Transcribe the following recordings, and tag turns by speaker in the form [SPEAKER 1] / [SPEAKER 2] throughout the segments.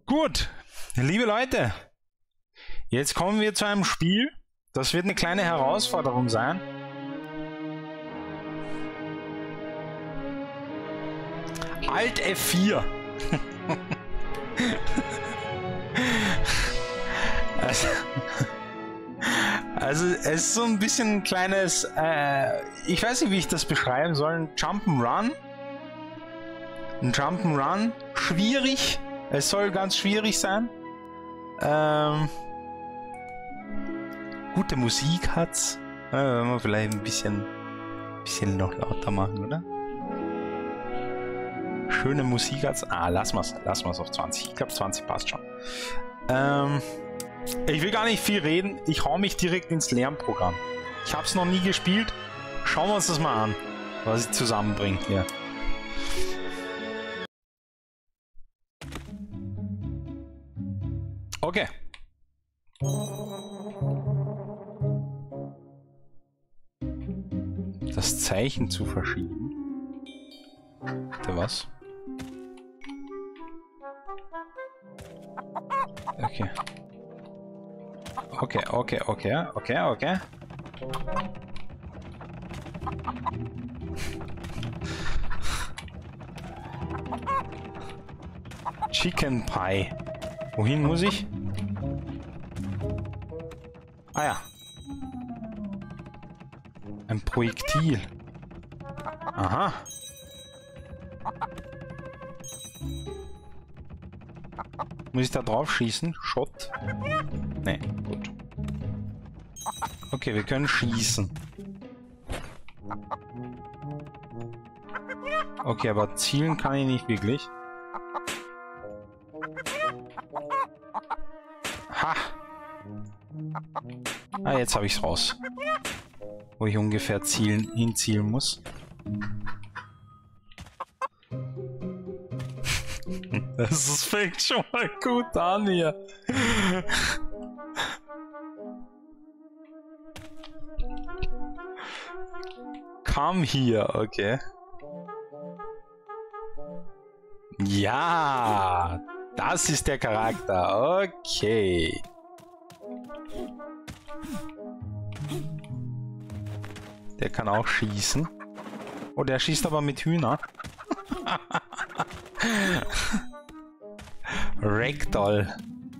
[SPEAKER 1] Gut, liebe Leute, jetzt kommen wir zu einem Spiel. Das wird eine kleine Herausforderung sein. Alt F4. Also es ist so ein bisschen ein kleines, ich weiß nicht, wie ich das beschreiben soll, ein Jump'n'Run. Ein Jump'n'Run, schwierig, es soll ganz schwierig sein. Gute Musik hat's. Wenn wir vielleicht ein bisschen noch lauter machen, oder? Schöne Musik hat's. Ah, lassen wir's auf 20. Ich glaube 20 passt schon. Ich will gar nicht viel reden. Ich hau mich direkt ins Lernprogramm. Ich habe es noch nie gespielt. Schauen wir uns das mal an, was es zusammenbringt hier. Okay. Das Zeichen zu verschieben. Bitte was? Okay. Okay. Chicken Pie. Wohin muss ich? Ah ja. Ein Projektil. Aha. Muss ich da drauf schießen? Shot? Nee, gut. Okay, wir können schießen. Okay, aber zielen kann ich nicht wirklich. Ha! Ah, jetzt habe ich es raus. Wo ich ungefähr hinzielen muss. Das fängt schon mal gut an hier. Come here, okay. Ja, das ist der Charakter. Okay. Der kann auch schießen. Oh, der schießt aber mit Hühner. Ragdoll.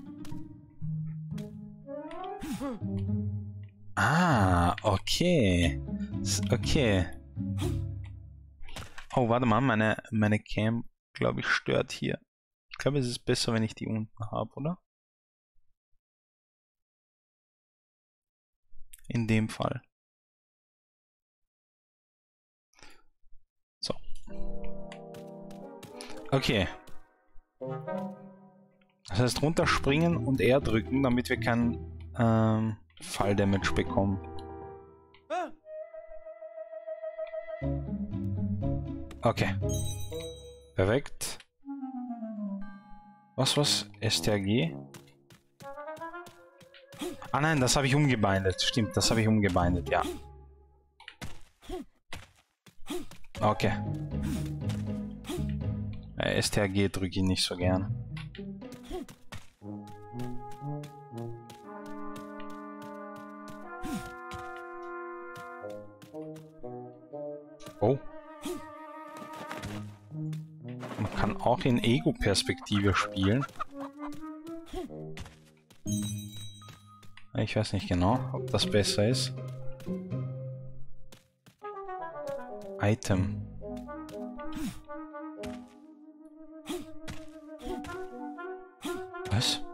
[SPEAKER 1] Ah, okay. Okay. Oh, warte mal, meine Cam, glaube ich, stört hier. Ich glaube, es ist besser, wenn ich die unten habe, oder? In dem Fall. So. Okay. Das heißt, runterspringen und R drücken, damit wir keinen Falldamage bekommen. Okay. Perfekt. Was? STRG? Ah nein, das habe ich umgebindet. Stimmt, das habe ich umgebindet, ja. Okay. STRG drücke ich nicht so gern. Oh. Man kann auch in Ego-Perspektive spielen. Ich weiß nicht genau, ob das besser ist. Item. Was?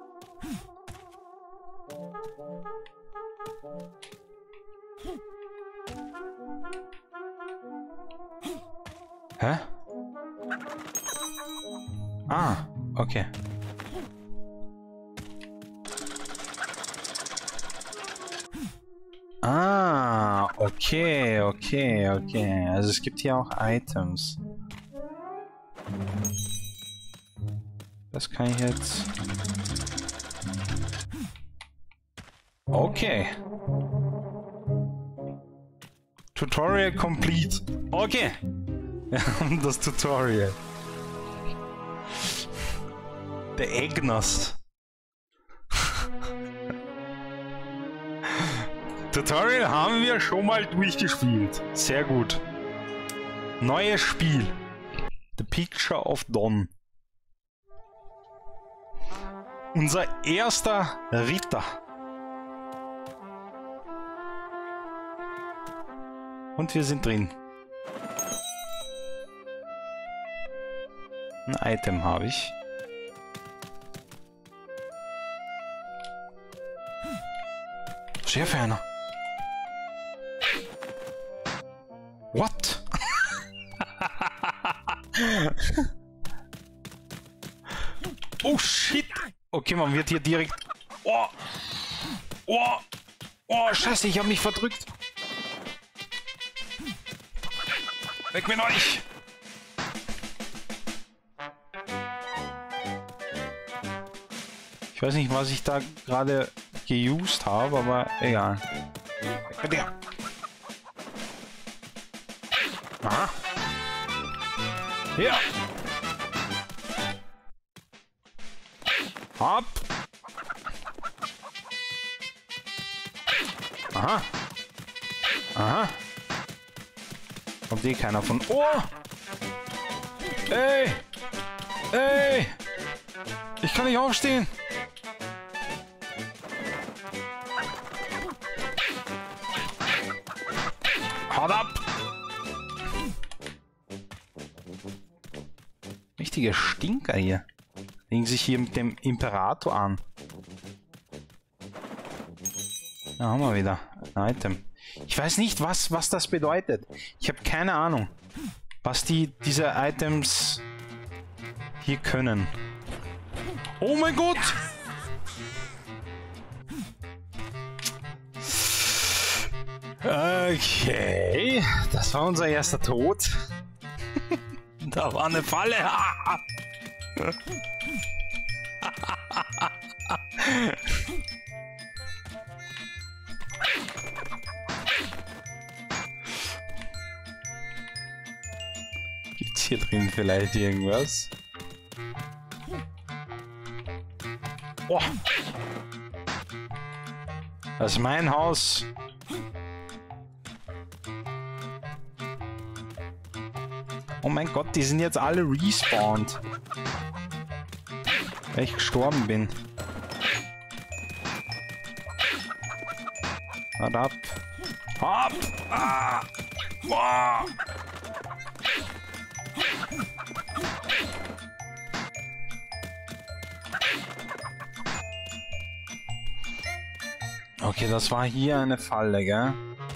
[SPEAKER 1] Hä? Ah, okay. Ah, okay. Also es gibt hier auch Items. Das kann ich jetzt... Okay. Tutorial complete. Okay. Wir haben das Tutorial. Der Agnes. Tutorial haben wir schon mal durchgespielt. Sehr gut. Neues Spiel. The Picture of Dawn. Unser erster Ritter. Und wir sind drin. Ein Item habe ich. Sehr ferner. What? Oh shit! Okay, man wird hier direkt... Oh! Oh! Oh, scheiße, ich habe mich verdrückt. Weg mit euch! Ich weiß nicht, was ich da gerade geused habe, aber egal. Weg mit dir! Aha! Hier! Ab! Aha! Aha! Kommt eh keiner von... Oh! Ey! Ey! Ich kann nicht aufstehen! Haut ab! Richtige Stinker hier. Legen sich hier mit dem Imperator an. Da haben wir wieder ein Item. Ich weiß nicht, was das bedeutet. Ich habe keine Ahnung, was diese Items hier können. Oh mein Gott! Okay, das war unser erster Tod. Da war eine Falle. Gibt's hier drin vielleicht irgendwas? Oh. Das ist mein Haus. Oh mein Gott, die sind jetzt alle respawned. Weil ich gestorben bin. Warte ab. Ab! Ah! Wow! Okay, das war hier eine Falle, gell?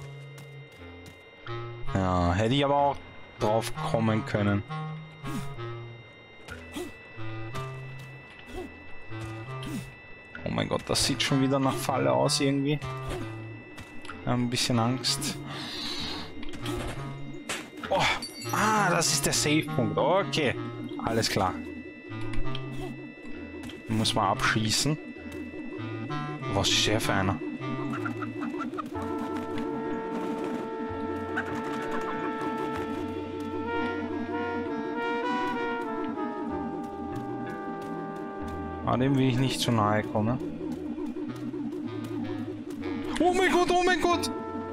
[SPEAKER 1] Ja, hätte ich aber auch drauf kommen können. Oh mein Gott, das sieht schon wieder nach Falle aus irgendwie. Ich habe ein bisschen Angst. Oh, das ist der Save-Punkt. Okay, alles klar. Muss man abschießen. Was ist der für einer? Dem will ich nicht zu nahe kommen. Oh mein Gott, oh mein Gott!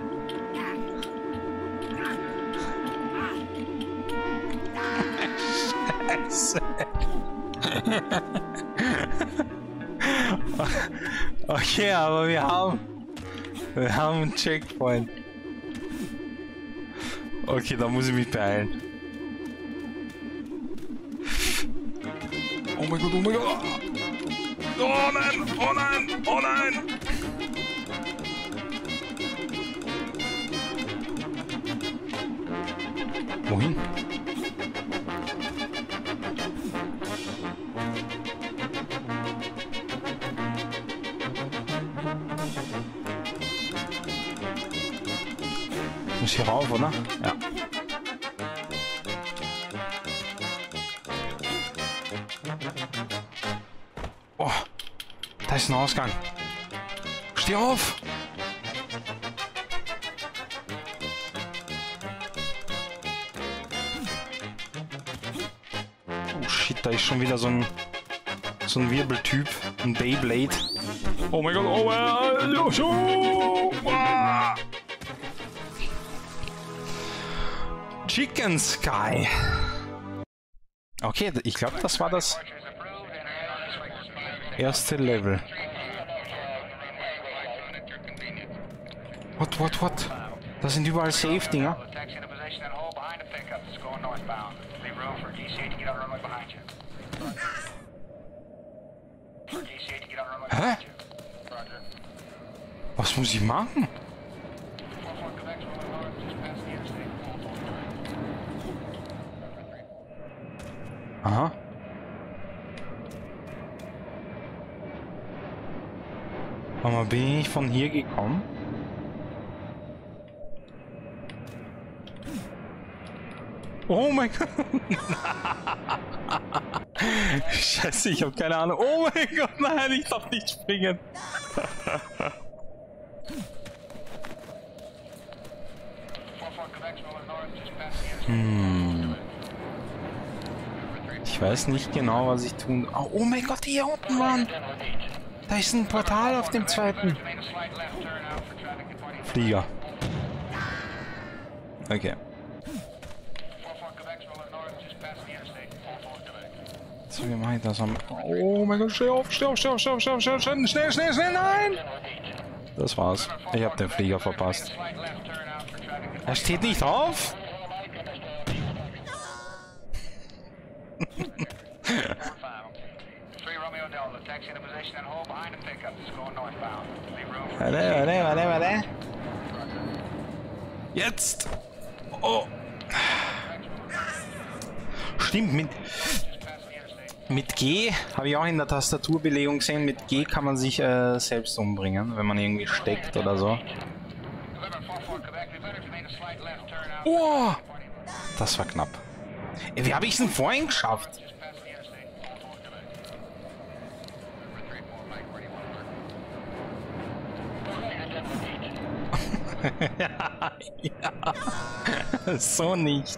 [SPEAKER 1] Scheiße. Okay, aber wir haben einen Checkpoint. Okay, da muss ich mich beeilen. Oh mein Gott, oh mein Gott! Oh nein! Oh nein! Oh nein! Wohin? Ich muss hier rauf, oder? Ja. Oh, da ist ein Ausgang. Steh auf! Oh shit, da ist schon wieder so So ein Wirbeltyp. Ein Beyblade. Oh mein Gott, oh mein Gott. Chicken Sky. Okay, ich glaube, das war das erste Level. What? Das sind überall Safe-Dinger. Hä? Was muss ich machen? Aha. Aber bin ich von hier gekommen? Oh mein Gott. Scheiße, ich habe keine Ahnung. Oh mein Gott, nein, ich darf nicht springen. Ich weiß nicht genau, was ich tun... Oh mein Gott, hier unten, Mann. Da ist ein Portal auf dem zweiten. Flieger. Okay. So, wie mache ich das am... Oh mein Gott, steh auf, schnell, nein! Das war's. Ich habe den Flieger verpasst. Er steht nicht auf? Warte. Jetzt! Oh! Stimmt, mit G habe ich auch in der Tastaturbelegung gesehen, mit G kann man sich selbst umbringen, wenn man irgendwie steckt oder so. Oh! Das war knapp. Wie habe ich es denn vorhin geschafft? Ja, so nicht.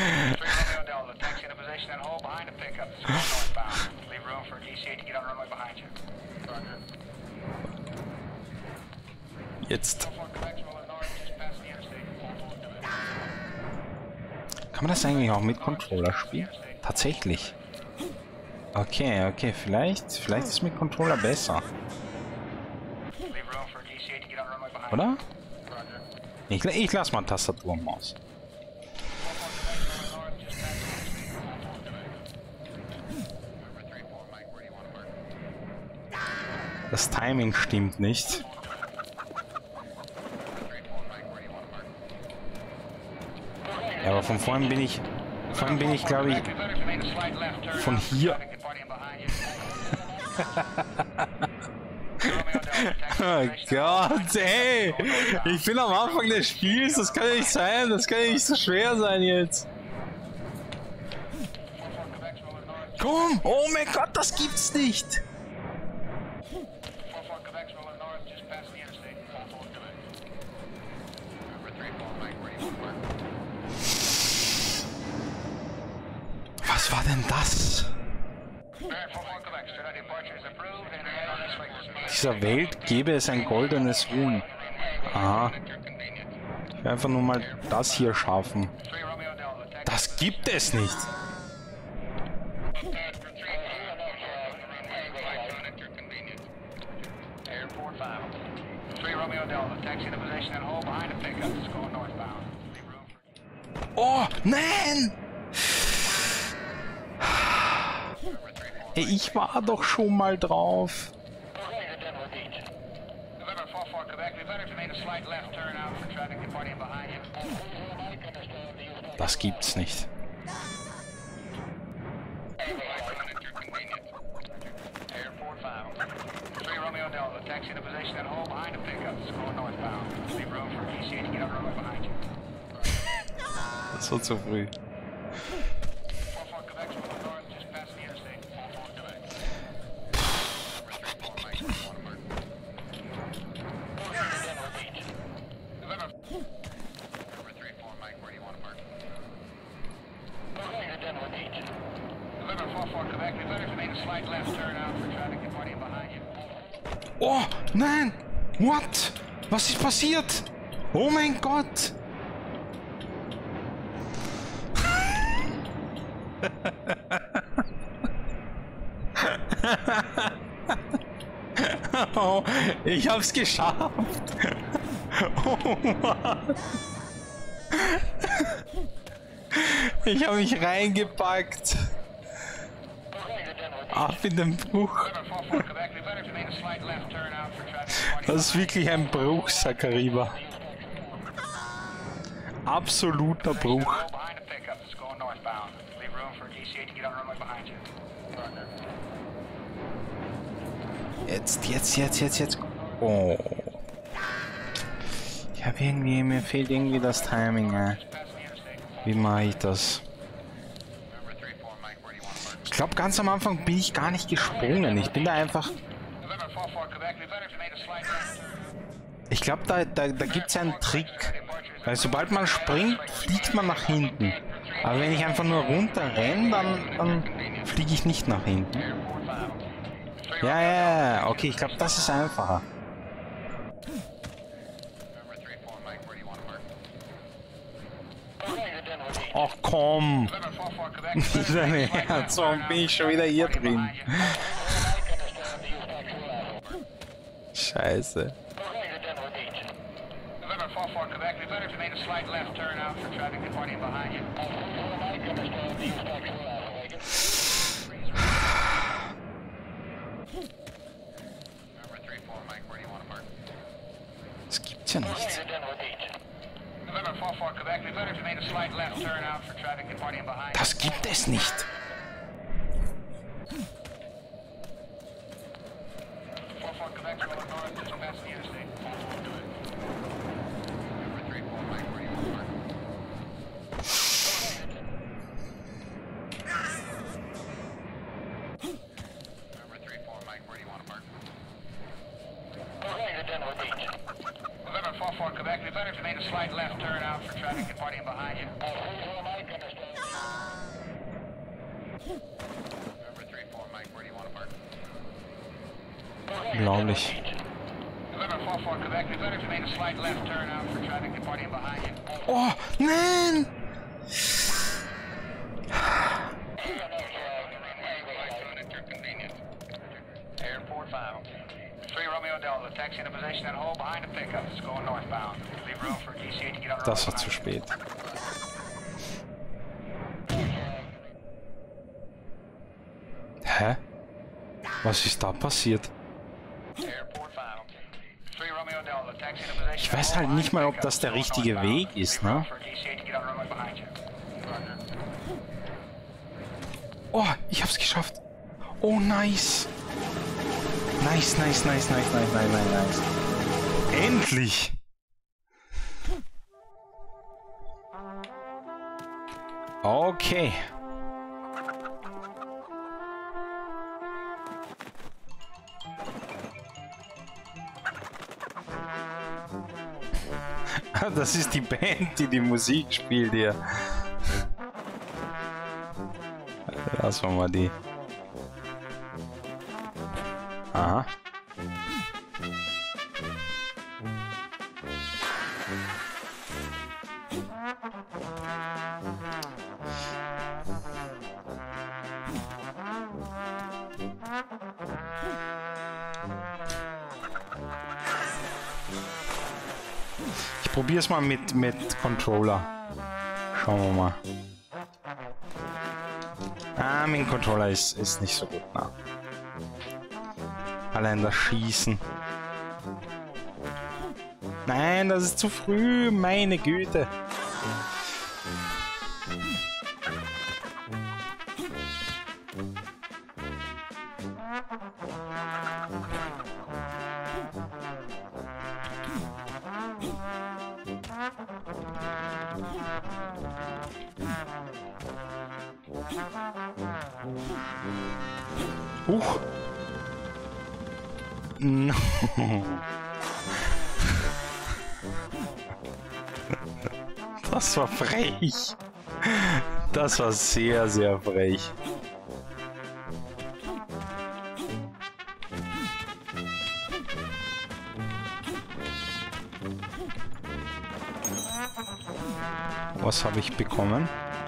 [SPEAKER 1] Jetzt. Kann man das eigentlich auch mit Controller spielen? Tatsächlich. Okay, vielleicht ist mit Controller besser. Oder? Ich lass mal Tastatur und Maus. Das Timing stimmt nicht. Ja, aber von vorhin bin ich glaube ich von hier. Oh Gott, ey! Ich bin am Anfang des Spiels, das kann ja nicht sein, das kann ja nicht so schwer sein jetzt. Komm! Oh mein Gott, das gibt's nicht! Was war denn das? Dieser Welt gäbe es ein goldenes Huhn. Aha. Ich will einfach nur mal das hier schaffen. Das gibt es nicht. Oh, nein! Hey, ich war doch schon mal drauf. Das gibt's nicht. Das war zu früh.
[SPEAKER 2] Quebec, we better make a slight left turn out for
[SPEAKER 1] Oh, nein! What? Was ist passiert? Oh mein Gott! Oh, ich hab's geschafft! Oh Mann! Ich habe mich reingepackt! Ab in den Bruch! Das ist wirklich ein Bruch, Sakariba. Absoluter Bruch. Jetzt. Oh. Ich habe irgendwie, mir fehlt irgendwie das Timing, ey. Wie mache ich das? Ich glaube, ganz am Anfang bin ich gar nicht gesprungen. Ich bin da einfach... Ich glaube, da gibt es einen Trick. Weil sobald man springt, fliegt man nach hinten. Aber wenn ich einfach nur runter renne, dann fliege ich nicht nach hinten. Ja, okay, ich glaube, das ist einfacher. Ach komm! Dein Herz, warum bin ich schon wieder hier drin? Scheiße. Das gibt's ja nicht. Das gibt es nicht. Unglaublich. Oh, nein! Das war zu spät. Hä? Was ist da passiert? Ich weiß halt nicht mal, ob das der richtige Weg ist, ne? Oh, ich hab's geschafft. Oh, nice. Nice. Endlich! Okay. Das ist die Band, die die Musik spielt hier. Lassen wir mal die. Aha. Ich probier's mal mit Controller. Schauen wir mal. Ah, mit dem Controller ist nicht so gut, na. Allein das Schießen. Nein, das ist zu früh, meine Güte. No. Das war frech. Das war sehr, sehr frech. Was habe ich bekommen?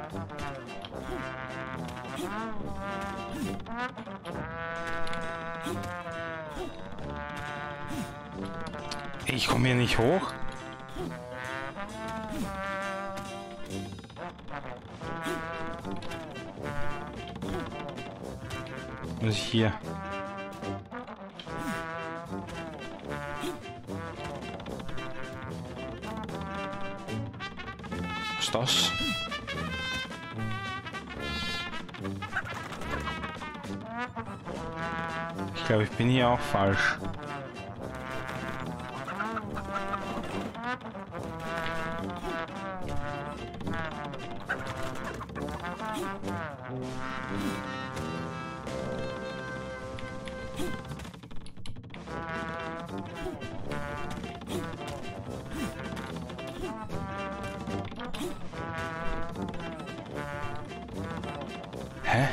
[SPEAKER 1] Ich komme hier nicht hoch. Was ist hier? Was ist das? Ich glaube, ich bin hier auch falsch. Hä?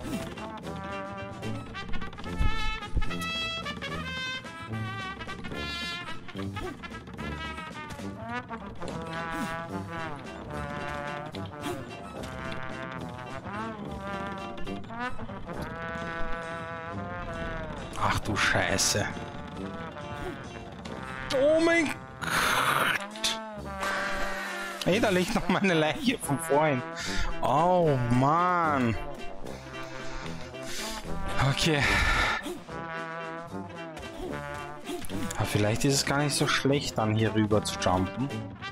[SPEAKER 1] Ach du Scheiße. Oh mein Gott. Ey, da liegt noch meine Leiche von vorhin. Oh Mann. Okay. Aber vielleicht ist es gar nicht so schlecht, dann hier rüber zu jumpen.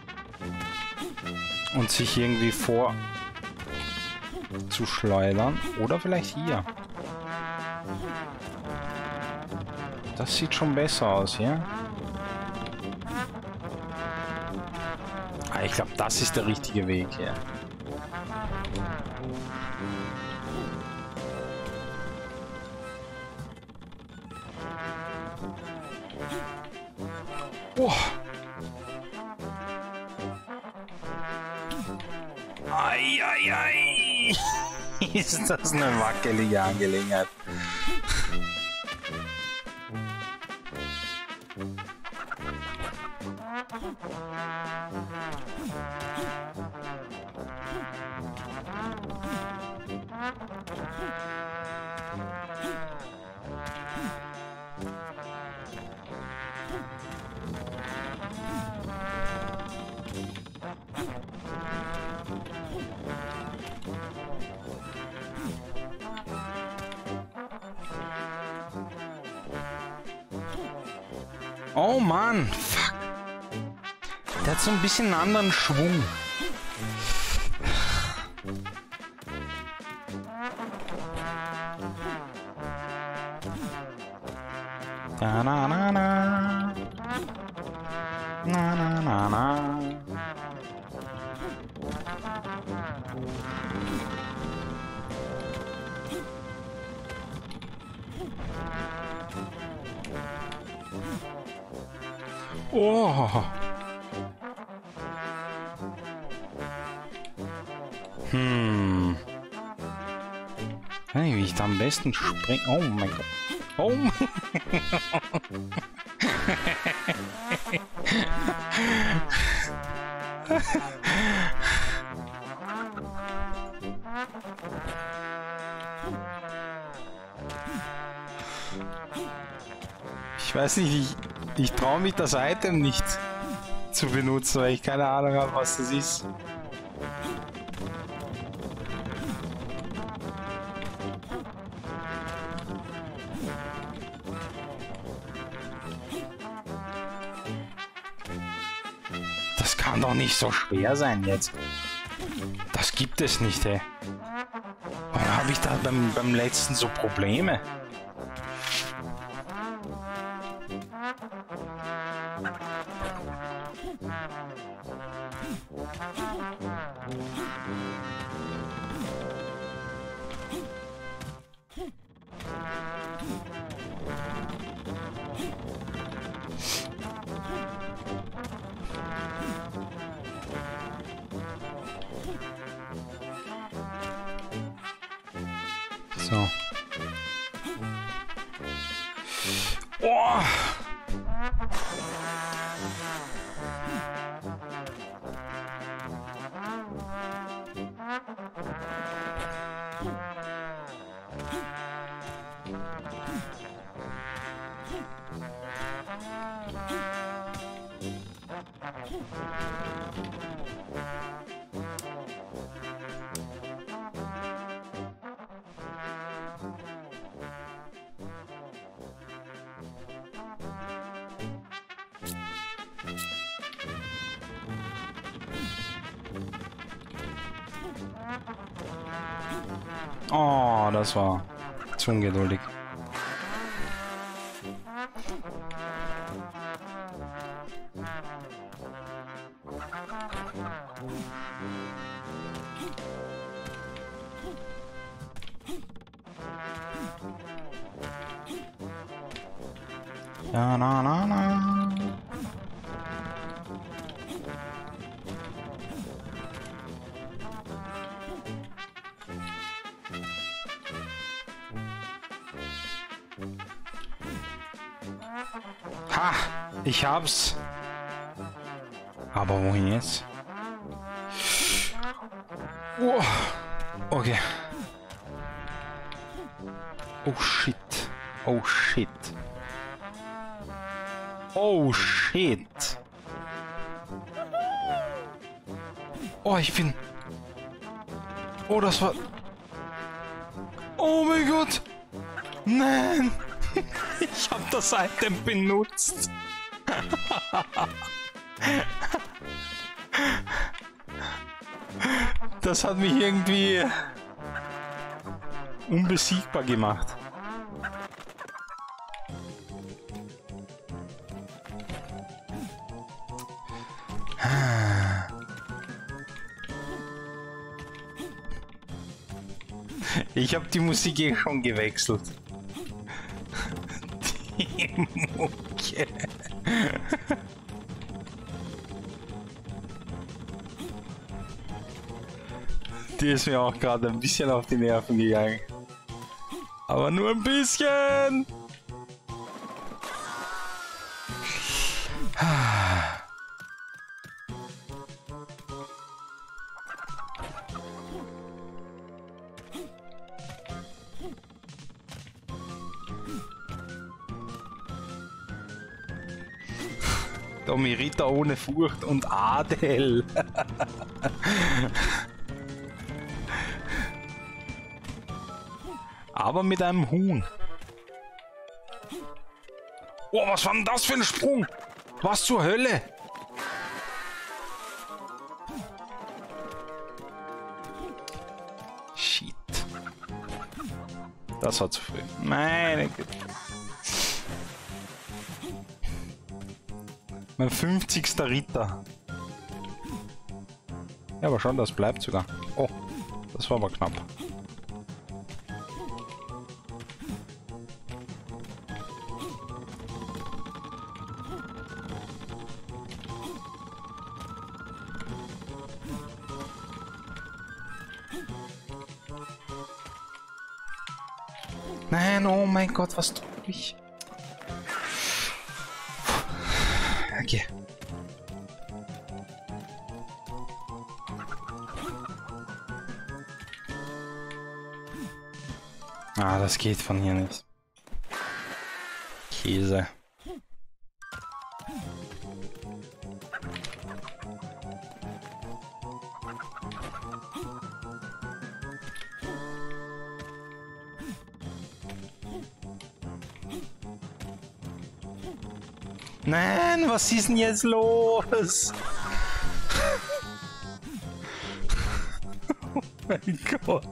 [SPEAKER 1] Und sich irgendwie vor zu schleudern. Oder vielleicht hier. Das sieht schon besser aus, ja? Ah, ich glaube, das ist der richtige Weg hier. Oh. Ei, ei, ei. Ist das eine wackelige Angelegenheit? Oh Mann, fuck. Der hat so ein bisschen einen anderen Schwung. Da na na na. Na na na na. Oh. Hm. Hey, wie ich da am besten springe. Oh mein Gott. Oh mein Ich weiß nicht, ich traue mich das Item nicht zu benutzen, weil ich keine Ahnung habe, was das ist. Das kann doch nicht so schwer sein jetzt. Das gibt es nicht, ey. Warum habe ich da beim letzten so Probleme? So. Oh. Oh, das war zu ungeduldig. Ja, na, na, na. Ha! Ich hab's. Aber wohin jetzt? Oh. Okay. Oh shit. Oh shit. Oh shit. Oh, ich bin... Oh, das war... Oh mein Gott. Nein. Ich hab das Item benutzt. Das hat mich irgendwie unbesiegbar gemacht. Ich habe die Musik eh schon gewechselt. Die Mucke. Die ist mir auch gerade ein bisschen auf die Nerven gegangen. Aber nur ein bisschen. Domirita ohne Furcht und Adel. Aber mit einem Huhn. Oh, was war denn das für ein Sprung? Was zur Hölle? Shit. Das war zu früh. Meine Güte. Mein 50. Ritter. Ja, aber schon, das bleibt sogar. Oh, das war aber knapp. Nein, oh mein Gott, was tue ich? Okay. Ah, das geht von hier nicht. Käse. Nein, was ist denn jetzt los? Oh mein Gott.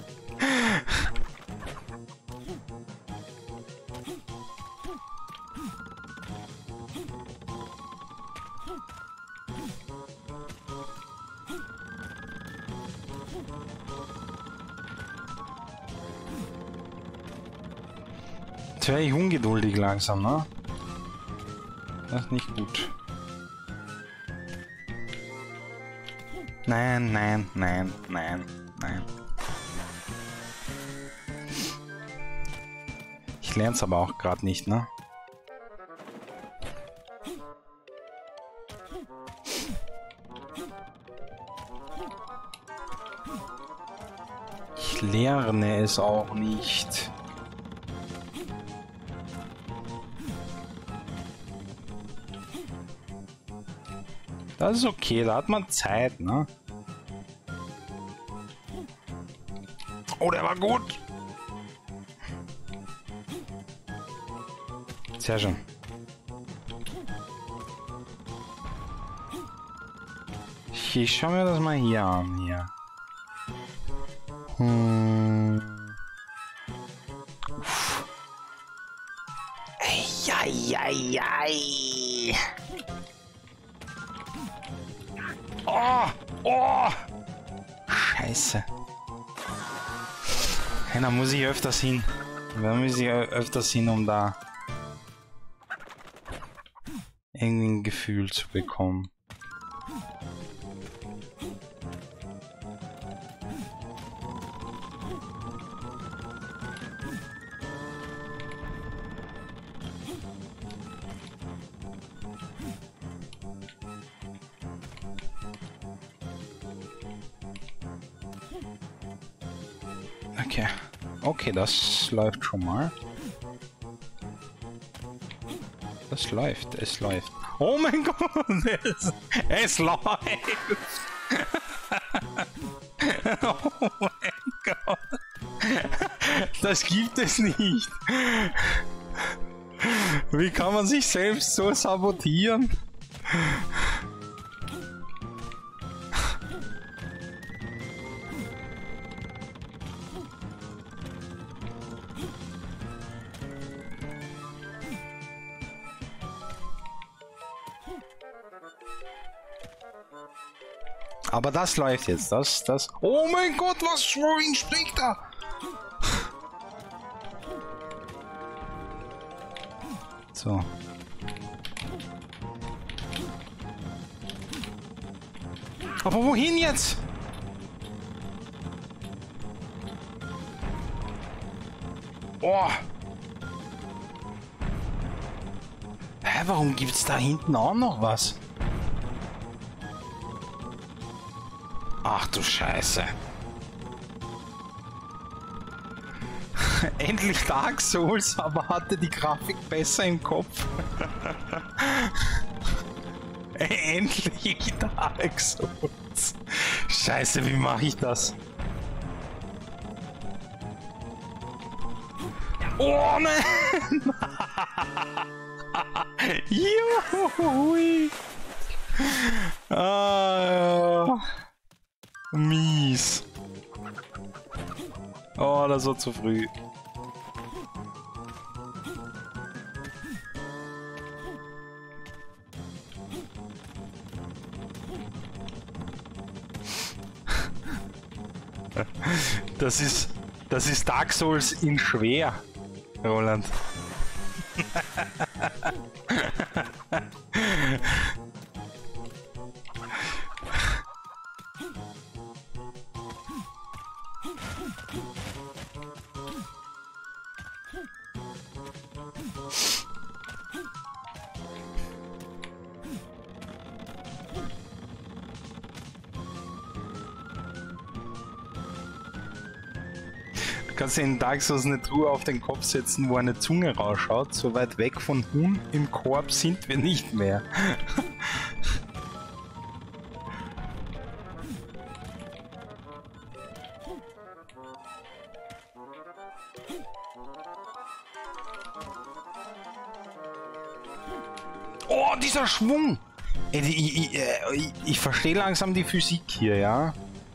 [SPEAKER 1] Jetzt wäre ich ungeduldig langsam, ne? Das ist nicht gut. Nein, nein, nein, nein, nein. Ich lerne es aber auch gerade nicht, ne? Ich lerne es auch nicht. Das ist okay, da hat man Zeit, ne? Oh, der war gut! Sehr schön. Ich schau mir das mal hier an, hier. Eieiei. Oh, oh. Scheiße. Hey, da muss ich öfters hin. Da muss ich öfters hin, um da irgendwie ein Gefühl zu bekommen. Okay. Okay, das läuft schon mal. Das läuft, es läuft. Oh mein Gott, es läuft! Oh mein Gott! Das gibt es nicht! Wie kann man sich selbst so sabotieren? Aber das läuft jetzt, das... Oh mein Gott, was? Wohin springt er? So. Aber wohin jetzt? Oh. Hä, warum gibt's da hinten auch noch was? Ach du Scheiße. Endlich Dark Souls, aber hatte die Grafik besser im Kopf. Endlich Dark Souls. Scheiße, wie mache ich das? Oh nein! Juhui! Ah, mies. Oh, das war zu früh. Das ist Dark Souls in schwer, Roland. Du kannst in Dark Souls eine Truhe auf den Kopf setzen, wo eine Zunge rausschaut. So weit weg von Huhn im Korb sind wir nicht mehr. Oh, dieser Schwung! Ich verstehe langsam die Physik hier, ja?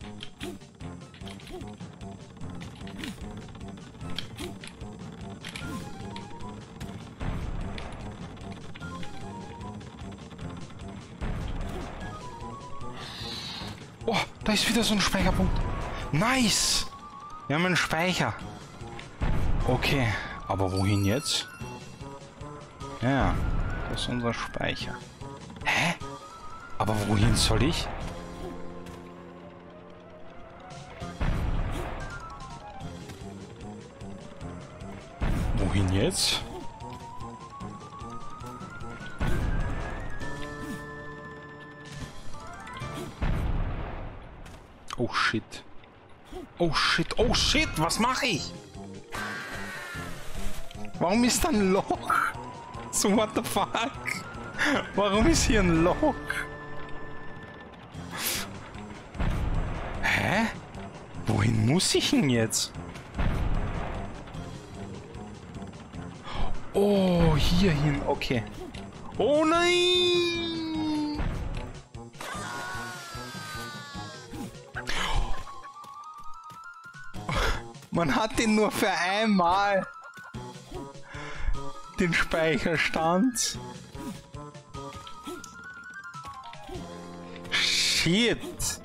[SPEAKER 1] Oh, da ist wieder so ein Speicherpunkt. Nice! Wir haben einen Speicher. Okay, aber wohin jetzt? Ja, das ist unser Speicher. Hä? Aber wohin soll ich? Wohin jetzt? Oh shit. Oh shit. Oh shit. Was mache ich? Warum ist da ein Loch? So what the fuck? Warum ist hier ein Loch? Hä? Wohin muss ich denn jetzt? Oh, hier hin. Okay. Oh nein! Man hat den nur für einmal. Den Speicherstand. Shit.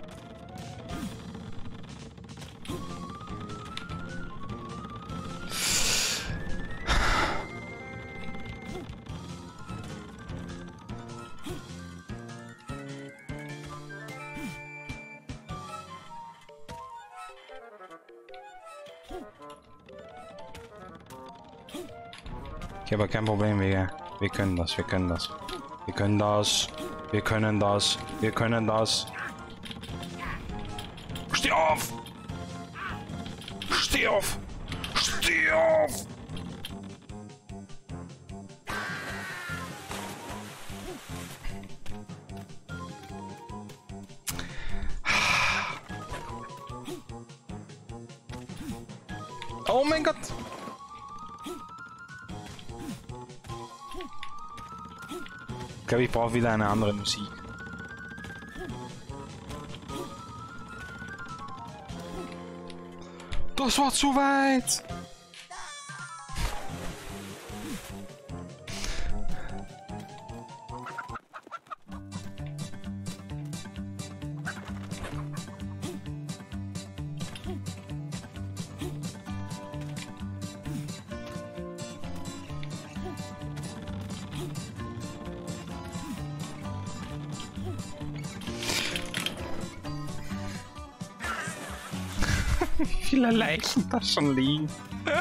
[SPEAKER 1] Okay, aber kein Problem, wir können das, wir können das. Wir können das. Wir können das. Wir können das. Steh auf! Steh auf! Steh auf! Oh mein Gott! Ich glaube, ich brauche wieder eine andere Musik. Das war zu weit! Wie viele Leichen da schon liegen.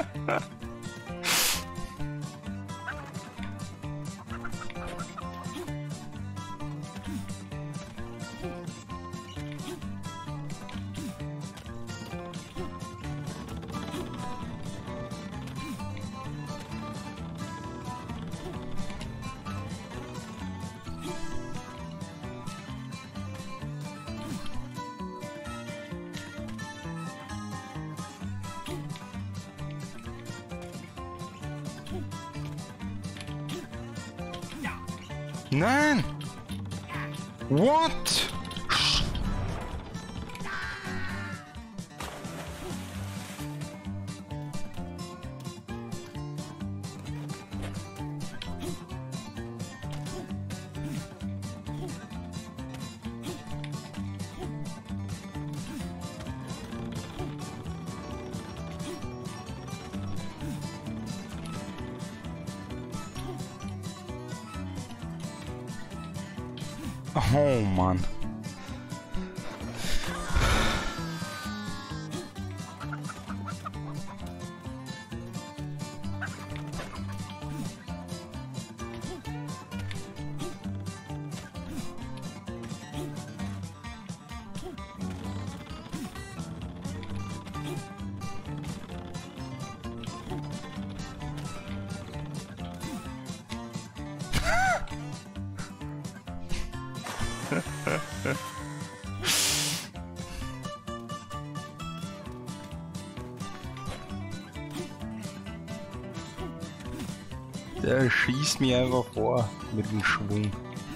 [SPEAKER 1] Nein! What? Oh Mann. Der schießt mir einfach vor mit dem Schwung.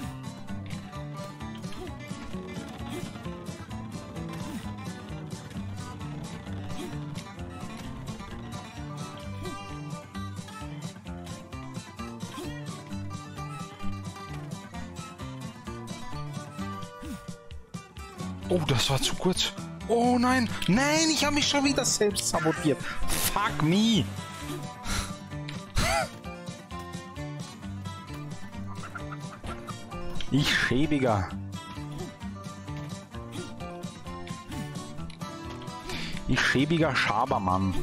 [SPEAKER 1] Oh, das war zu kurz. Oh nein, nein, ich habe mich schon wieder selbst sabotiert. Fuck me. Ich schäbiger. Ich schäbiger Schabermann.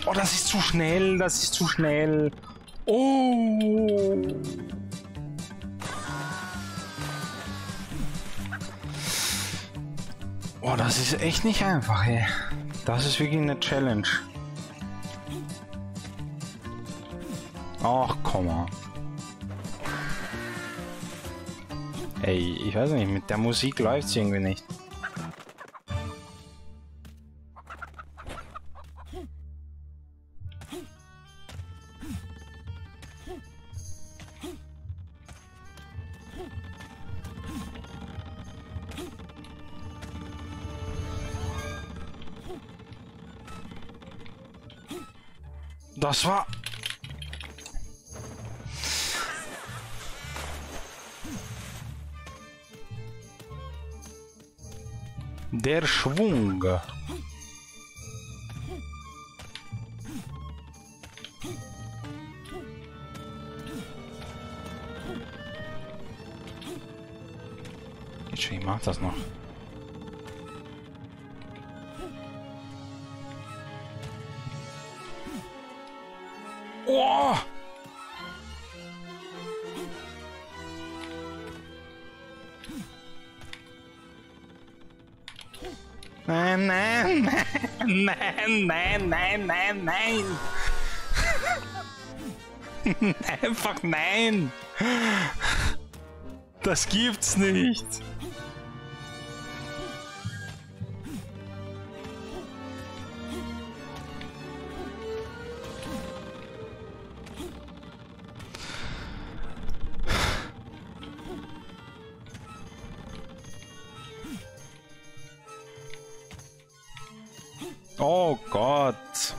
[SPEAKER 1] Oh, das ist zu schnell, das ist zu schnell. Oh. Oh, das ist echt nicht einfach, ey. Das ist wirklich eine Challenge. Ach, komm mal. Ey, ich weiß nicht, mit der Musik läuft's irgendwie nicht. Das war... Der Schwung. Ich mach das noch. Oh! Nein, nein, nein, nein, nein, nein, nein. Einfach nein. Das gibt's nicht. Oh Gott.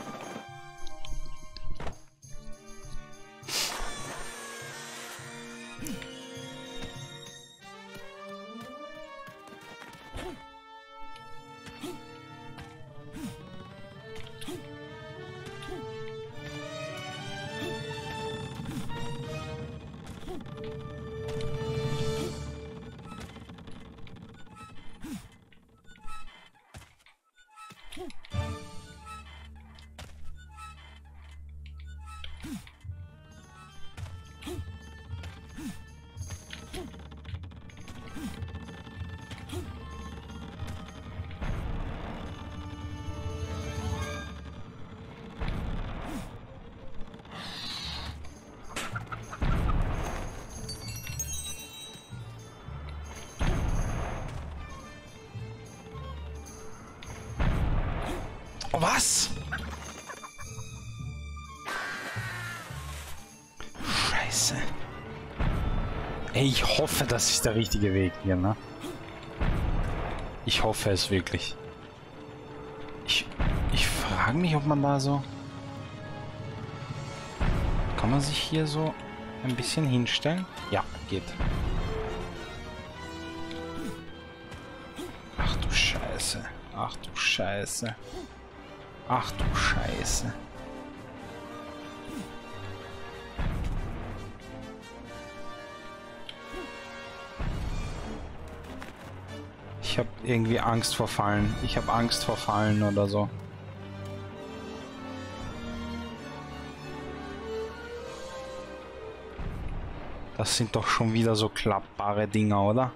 [SPEAKER 1] Was? Scheiße. Ey, ich hoffe, das ist der richtige Weg hier, ne? Ich hoffe es wirklich. Ich frage mich, ob man da so... Kann man sich hier so ein bisschen hinstellen? Ja, geht. Ach du Scheiße. Ach du Scheiße. Ach du Scheiße. Ich habe irgendwie Angst vor Fallen. Ich habe Angst vor Fallen oder so. Das sind doch schon wieder so klappbare Dinger, oder?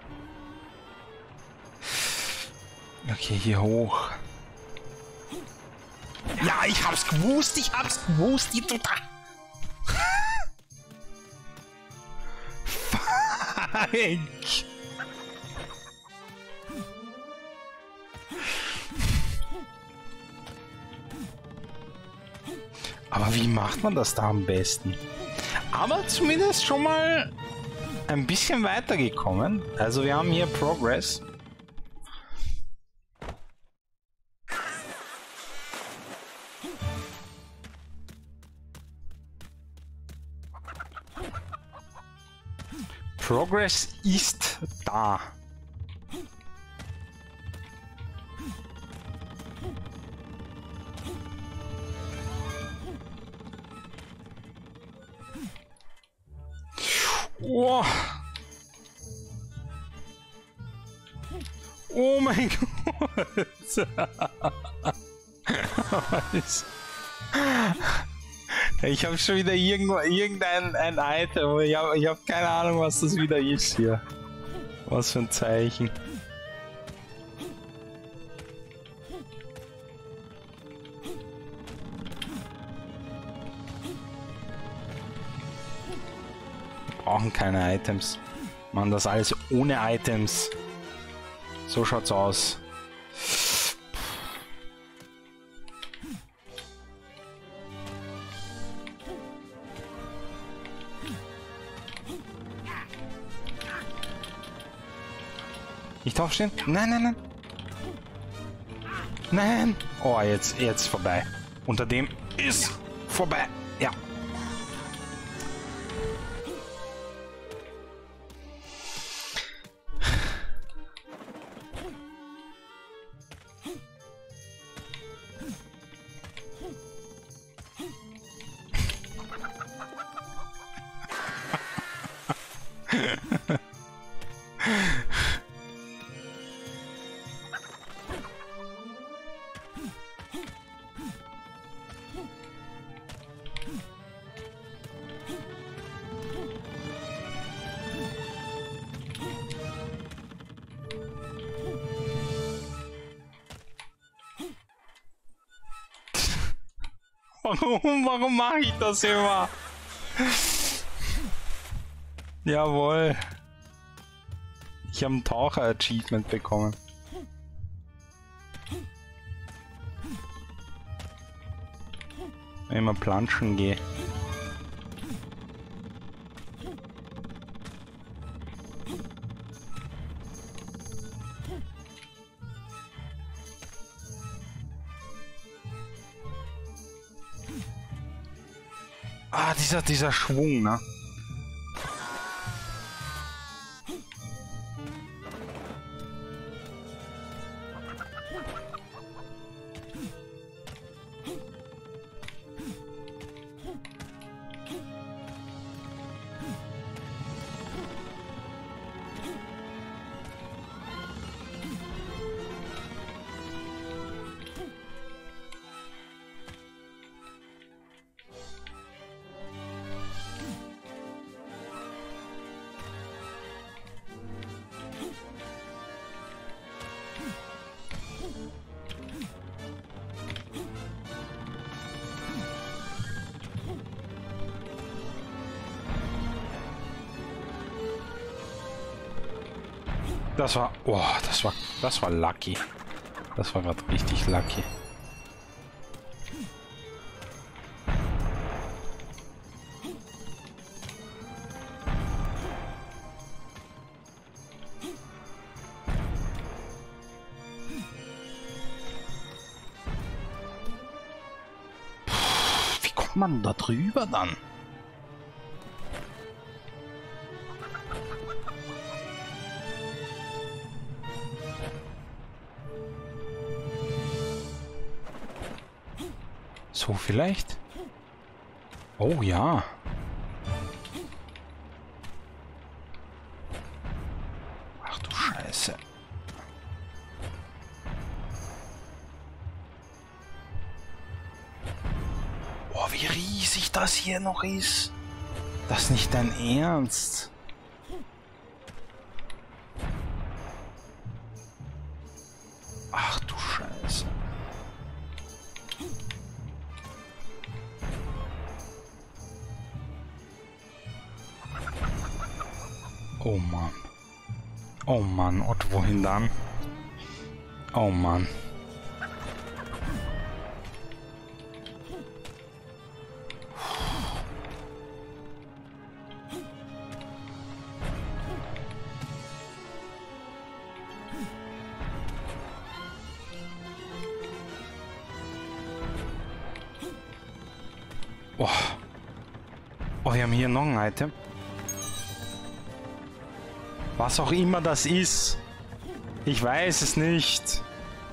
[SPEAKER 1] Okay, hier hoch. Ja, ich hab's gewusst, die total. Fuck. Aber wie macht man das da am besten? Aber zumindest schon mal ein bisschen weitergekommen. Also wir haben hier Progress. Progress ist da. Oh, oh mein Gott. Ich habe schon wieder irgendein Item. Ich hab keine Ahnung, was das wieder ist hier. Was für ein Zeichen. Wir brauchen keine Items. Machen das alles ohne Items. So schaut's aus. Nicht aufstehen? Nein, nein, nein. Nein. Oh, jetzt vorbei. Unter dem ist vorbei. Ja. Warum mache ich das immer? Jawohl. Ich habe ein Taucher-Achievement bekommen. Wenn ich mal planschen gehe. Ah, dieser Schwung, ne? Das war, oh, das war lucky. Das war gerade richtig lucky. Wie kommt man da drüber dann? So vielleicht? Oh ja. Ach du Scheiße. Oh, wie riesig das hier noch ist. Das ist nicht dein Ernst. Ach du Scheiße. Oh Mann. Oh Mann, und wohin dann? Oh Mann. Oh. Oh, wir haben hier noch ein Item. Was auch immer das ist. Ich weiß es nicht.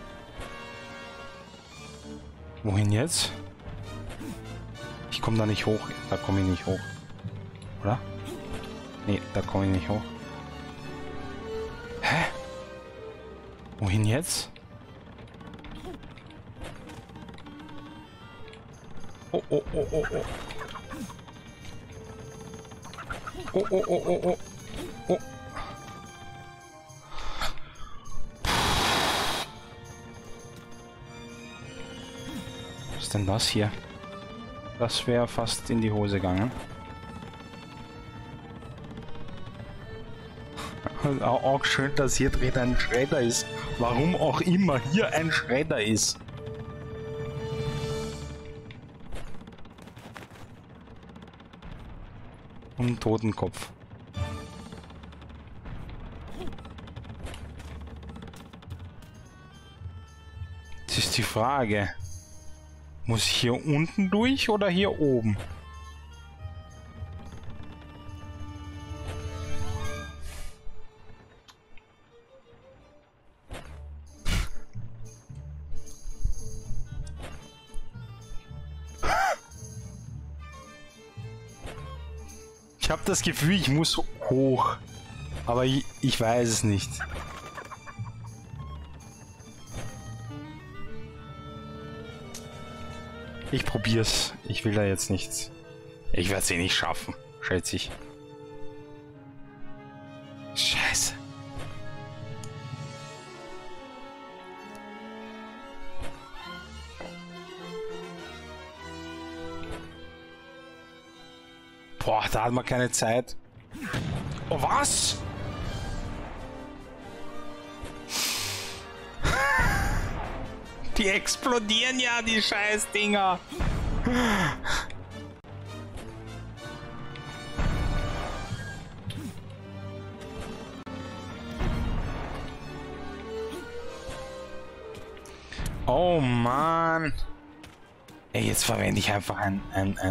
[SPEAKER 1] Wohin jetzt? Ich komme da nicht hoch. Da komme ich nicht hoch. Oder? Nee, da komme ich nicht hoch. Hä? Wohin jetzt? Oh, oh, oh, oh, oh. Oh, oh, oh, oh, oh. Oh. Was ist denn das hier? Das wäre fast in die Hose gegangen. Auch schön, dass hier drin ein Schredder ist. Warum auch immer hier ein Schredder ist. Und ein Totenkopf. Das ist die Frage. Muss ich hier unten durch oder hier oben? Ich habe das Gefühl, ich muss hoch. Aber ich weiß es nicht. Ich probier's. Ich will da jetzt nichts. Ich werde es eh nicht schaffen, schätze ich. Scheiße. Boah, da hat man keine Zeit. Oh, was? Die explodieren ja, die Scheißdinger. Oh Mann. Ey, jetzt verwende ich einfach ein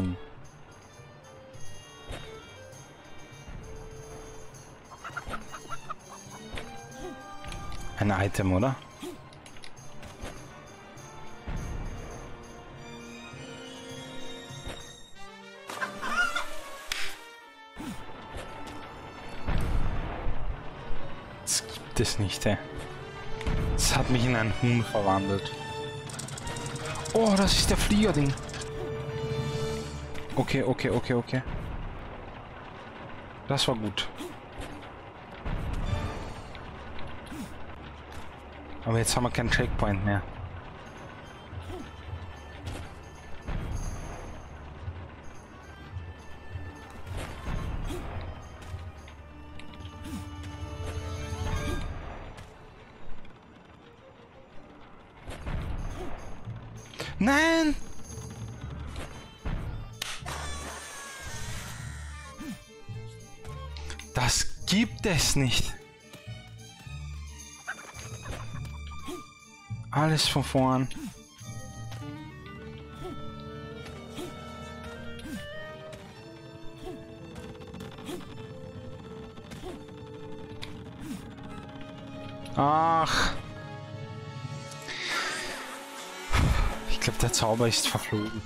[SPEAKER 1] Item, oder? Das gibt es nicht, ey. Das hat mich in einen Huhn verwandelt. Oh, das ist der Fliegerding. Okay, okay, okay, okay. Das war gut. Aber jetzt haben wir keinen Checkpoint mehr. Nein! Das gibt es nicht. Alles von vorn. Ach. Ich glaube, der Zauber ist verflogen.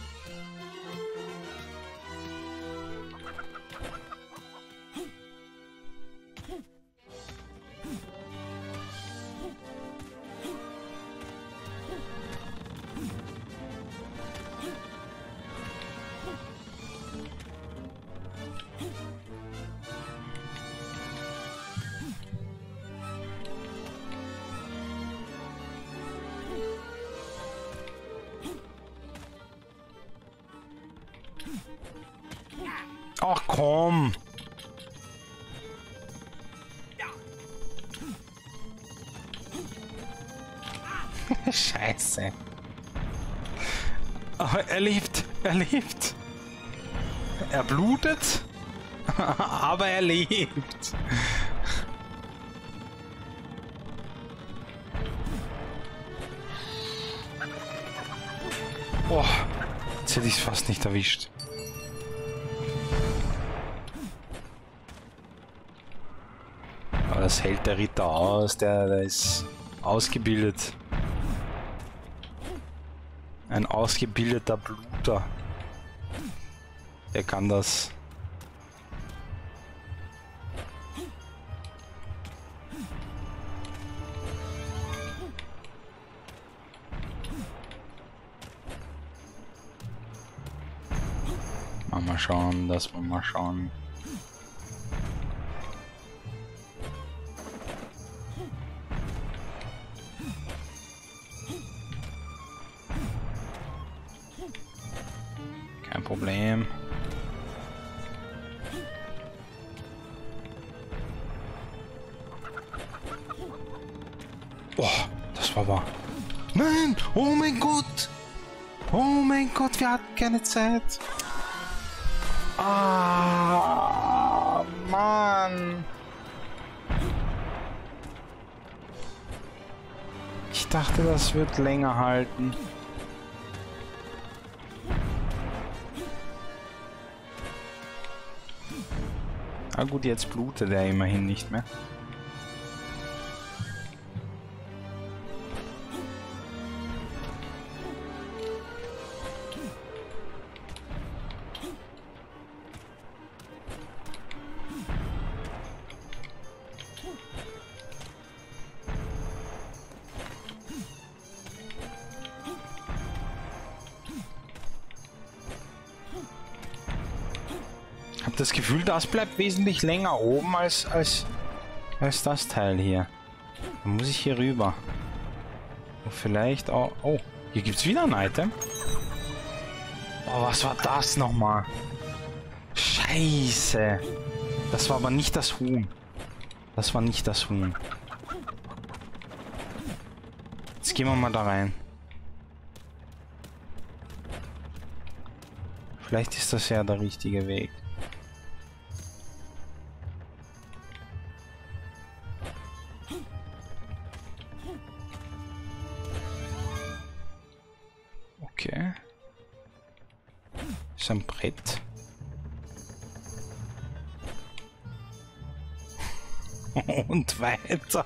[SPEAKER 1] Ach komm! Scheiße. Aber er lebt, er lebt. Er blutet, aber er lebt. Oh, jetzt hätte ich es fast nicht erwischt. Aber das hält der Ritter aus, der ist ausgebildet. Ein ausgebildeter Bluter. Der kann das. mal schauen, das wollen wir mal schauen. Kein Problem. Oh, das war wahr. Nein! Oh mein Gott! Oh mein Gott, wir hatten keine Zeit. Ah, Mann. Ich dachte, das wird länger halten. Ah gut, jetzt blutet er immerhin nicht mehr. Ich habe das Gefühl, das bleibt wesentlich länger oben als das Teil hier. Dann muss ich hier rüber. Und vielleicht auch... Oh, hier gibt es wieder ein Item. Oh, was war das nochmal? Scheiße. Das war aber nicht das Huhn. Das war nicht das Huhn. Jetzt gehen wir mal da rein. Vielleicht ist das ja der richtige Weg. Okay. Ist ein Brett. Und weiter.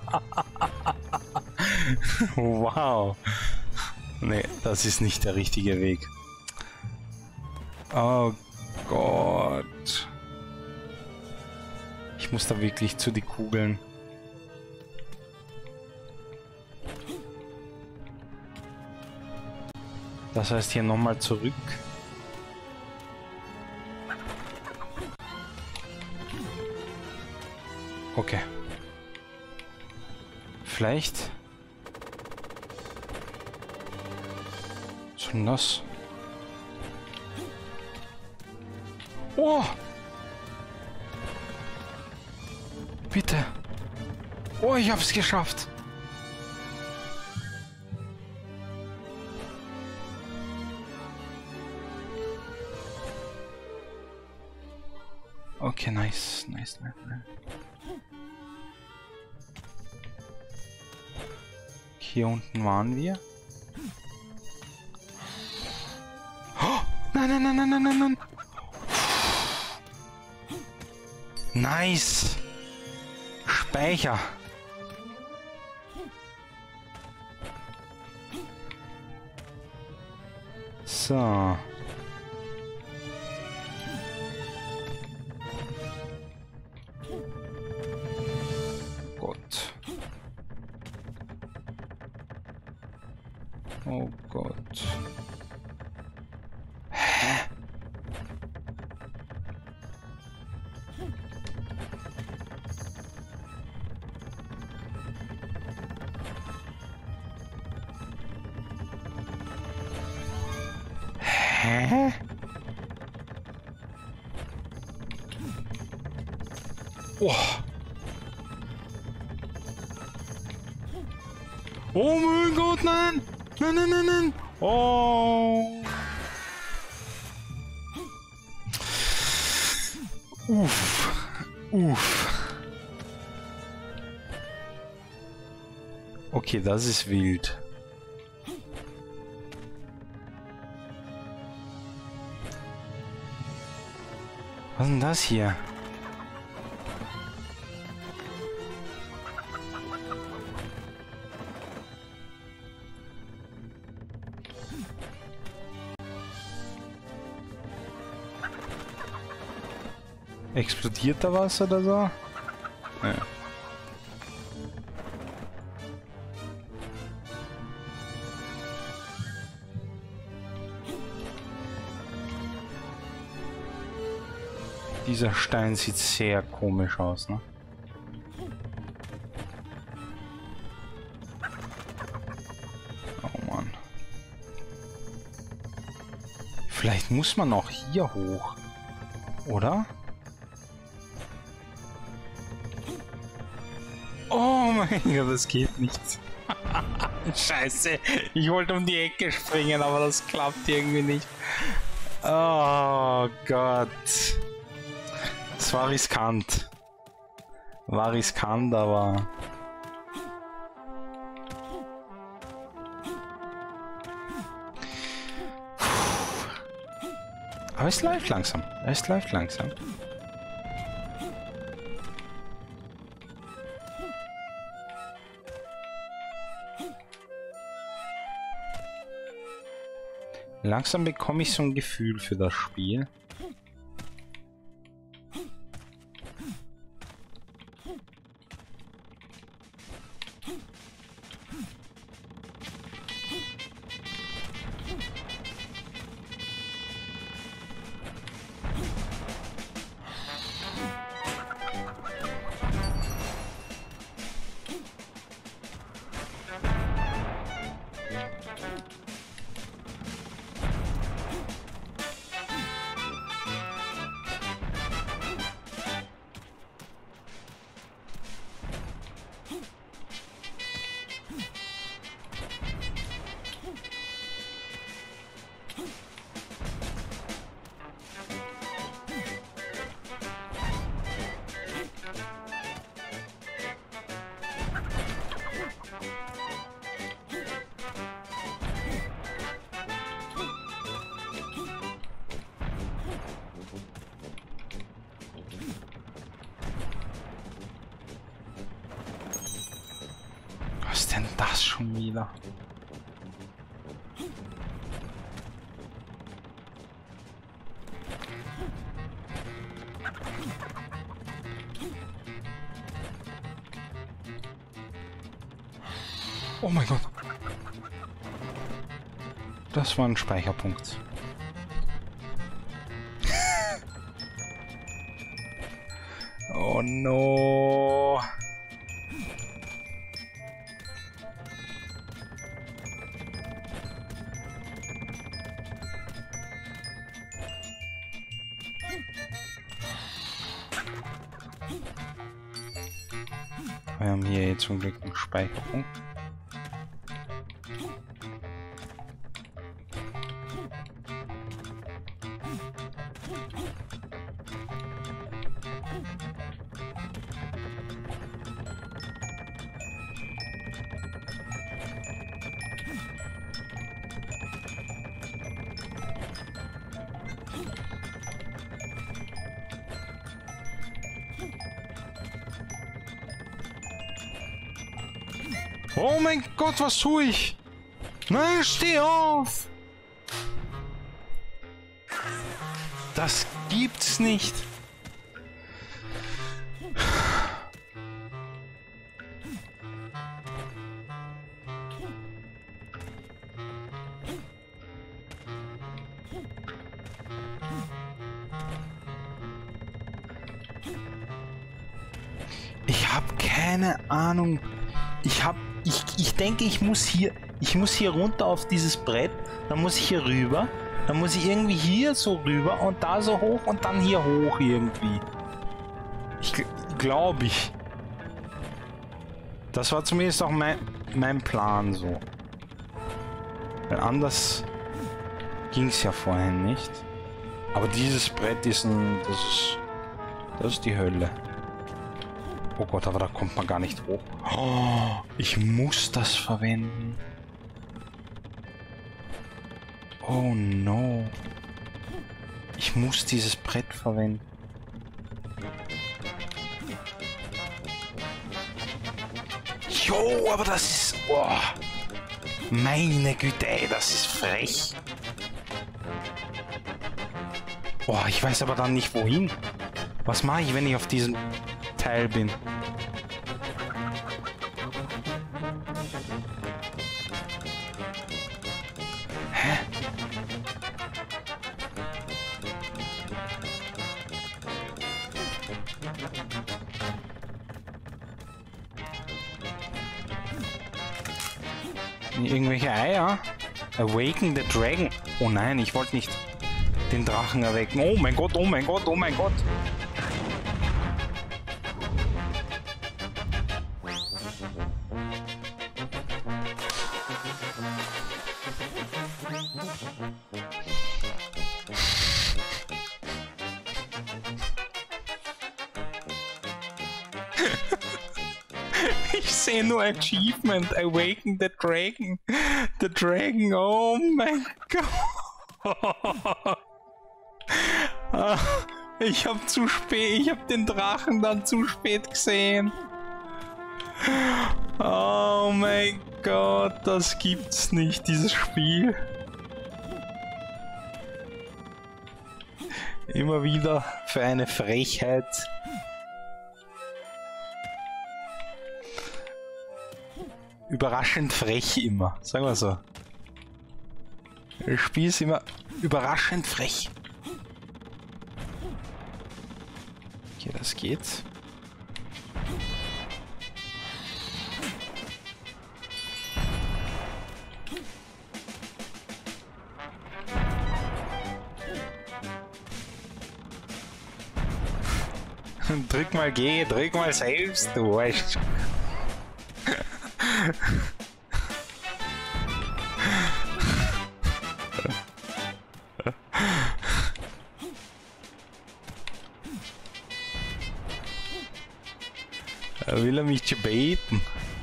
[SPEAKER 1] Wow. Nee, das ist nicht der richtige Weg. Oh Gott. Ich muss da wirklich zu die Kugeln. Das heißt hier nochmal zurück. Okay. Vielleicht. Was soll denn das? Oh! Bitte. Oh, ich hab's geschafft. Okay, nice, nice, nice, nice. Hier unten waren wir. Oh, nein, nein, nein, nein, nein, nein, nein. Nice. Speicher. So. Gott. Oh Gott. Hä? Hä? Oh. Oh mein Gott, nein! Nein, nein, nein, nein! Oh! Uff. Uff. Okay, das ist wild. Was ist denn das hier? Explodiert da was oder so? Ja. Dieser Stein sieht sehr komisch aus, ne? Oh Mann. Vielleicht muss man auch hier hoch. Oder? Oh mein Gott, das geht nicht. Scheiße. Ich wollte um die Ecke springen, aber das klappt irgendwie nicht. Oh Gott. Das war riskant. War riskant, aber... Aber es läuft langsam. Es läuft langsam. Langsam bekomme ich so ein Gefühl für das Spiel. Was ist denn das schon wieder? Oh mein Gott. Das war ein Speicherpunkt. Oh no. Wir haben hier jetzt zum Glück einen Speicherpunkt. Oh mein Gott, was tue ich? Nein, steh auf! Das gibt's nicht. Ich habe keine Ahnung. Ich denke, ich muss hier runter auf dieses Brett, dann muss ich hier rüber, dann muss ich irgendwie hier so rüber und da so hoch und dann hier hoch irgendwie. Glaube ich. Das war zumindest auch mein Plan so. Weil anders ging es ja vorhin nicht. Aber dieses Brett ist das ist die Hölle. Oh Gott, aber da kommt man gar nicht hoch. Oh, ich muss das verwenden. Oh no. Ich muss dieses Brett verwenden. Jo, aber das ist... Oh, meine Güte, ey, das ist frech. Oh, ich weiß aber dann nicht wohin. Was mache ich, wenn ich auf diesem Teil bin? Hä? Irgendwelche Eier? Awaken the Dragon. Oh nein, ich wollte nicht den Drachen erwecken. Oh mein Gott, oh mein Gott, oh mein Gott. Ich sehe nur Achievement, Awaken the Dragon. The Dragon, oh mein Gott. Ich habe zu spät, ich habe den Drachen dann zu spät gesehen. Oh mein Gott, das gibt's nicht, dieses Spiel. Immer wieder für eine Frechheit. Überraschend frech immer, sagen wir so. Das Spiel ist immer überraschend frech. Okay, das geht. Drück mal G, drück mal selbst, du weißt. Will er mich schon baiten?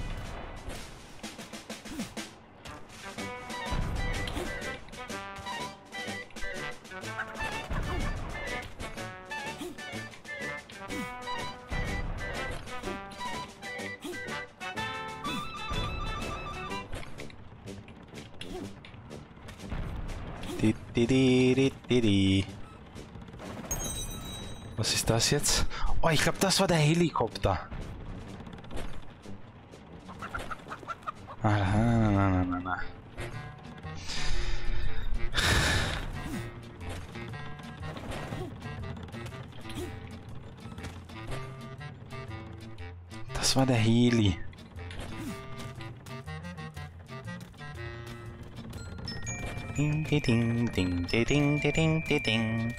[SPEAKER 1] Was ist das jetzt? Oh, ich glaube, das war der Helikopter. Aha, na. Das war der Heli. Ding, ding, ding, ding, ding, ding, ding, ding.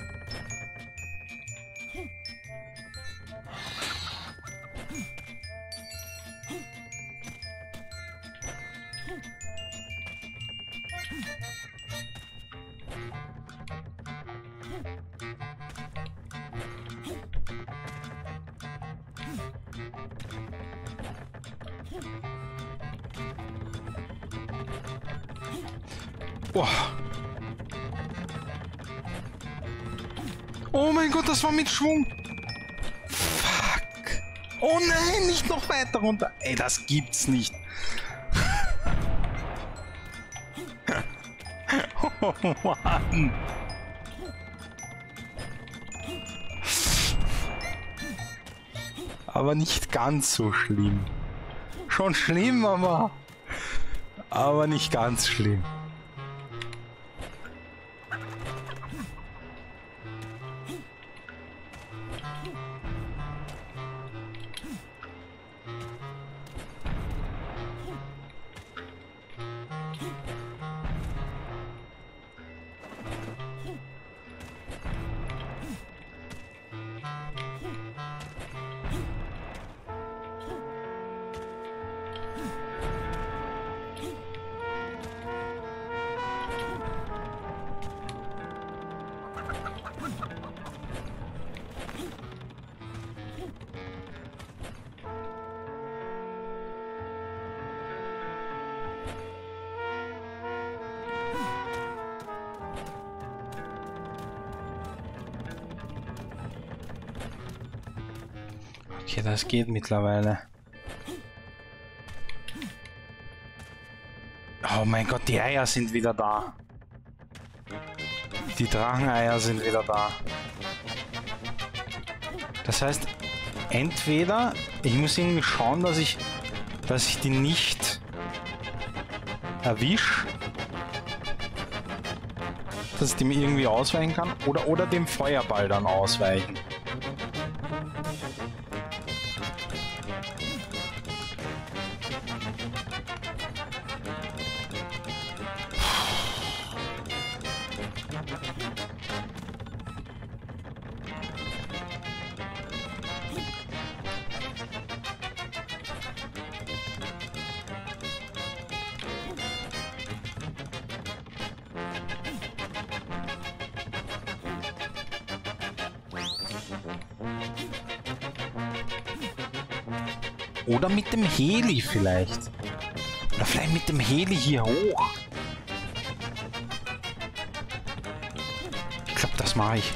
[SPEAKER 1] Boah. Oh mein Gott, das war mit Schwung. Fuck. Oh nein, nicht noch weiter runter. Ey, das gibt's nicht. Oh Mann. Aber nicht ganz so schlimm. Schon schlimm, aber nicht ganz schlimm. Okay, das geht mittlerweile. Oh mein Gott, die Eier sind wieder da. Die Dracheneier sind wieder da. Das heißt, entweder ich muss irgendwie schauen, dass ich die nicht erwische, dass ich dem irgendwie ausweichen kann, oder dem Feuerball dann ausweichen. Oder mit dem Heli vielleicht. Oder vielleicht mit dem Heli hier hoch. Ich glaube, das mache ich.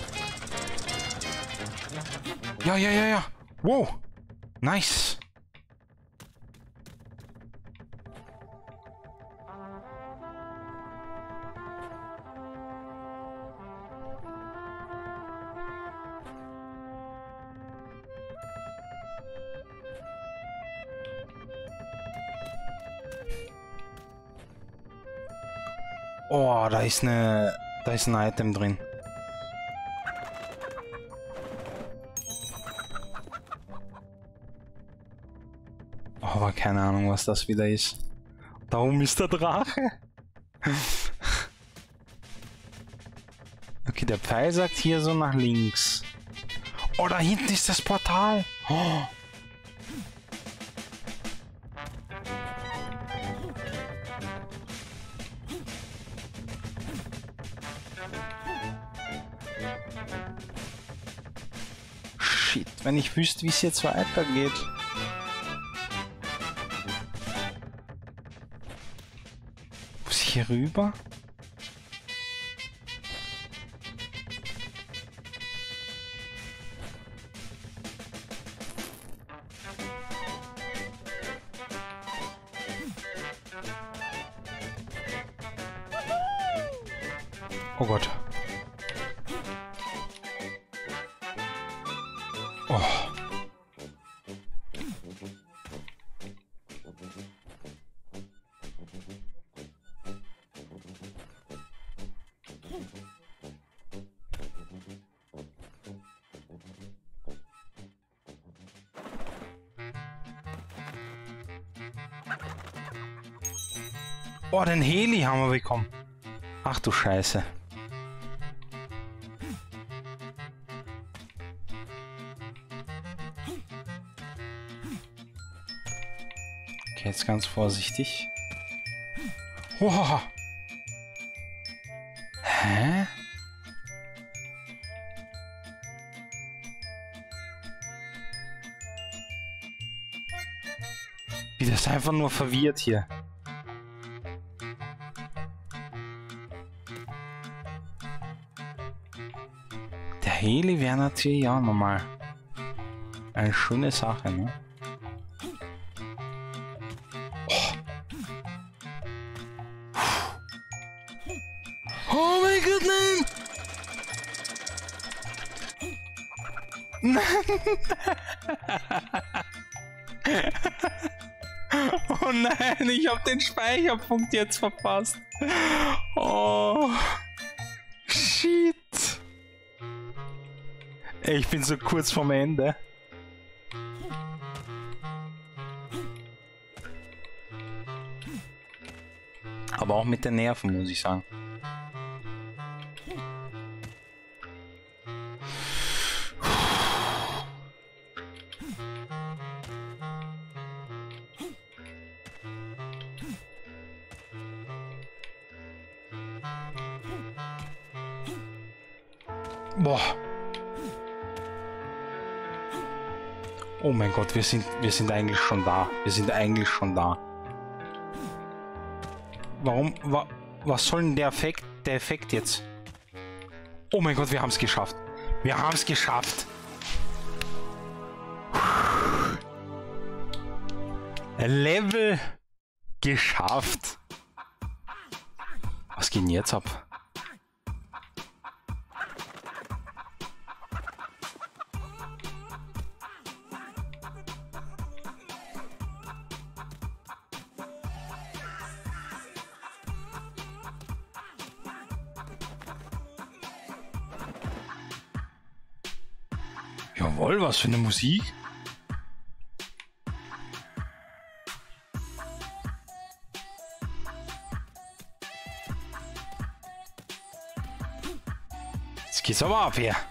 [SPEAKER 1] Ja, ja, ja, ja. Wow. Nice. Oh, da ist ein Item drin. Oh, aber keine Ahnung, was das wieder ist. Da oben ist der Drache. Okay, der Pfeil sagt hier so nach links. Oh, da hinten ist das Portal. Oh. Shit, wenn ich wüsste, wie es jetzt weitergeht. Muss ich hier rüber? Oh Gott. Oh. Oh, den Heli haben wir bekommen. Ach du Scheiße. Okay, jetzt ganz vorsichtig. Wow. Hä? Wie das einfach nur verwirrt hier. Der Heli wäre natürlich auch nochmal eine schöne Sache, ne? Oh mein Gott, nein! Nein! Oh nein, ich habe den Speicherpunkt jetzt verpasst. Oh. Shit. Ich bin so kurz vorm Ende. Aber auch mit den Nerven, muss ich sagen. Boah. Oh mein Gott, wir sind eigentlich schon da. Wir sind eigentlich schon da. Warum? Was soll denn der Effekt jetzt? Oh mein Gott, wir haben es geschafft. Wir haben es geschafft. Level geschafft. Was geht denn jetzt ab? Jawohl, was für eine Musik. Jetzt geht's aber ab hier.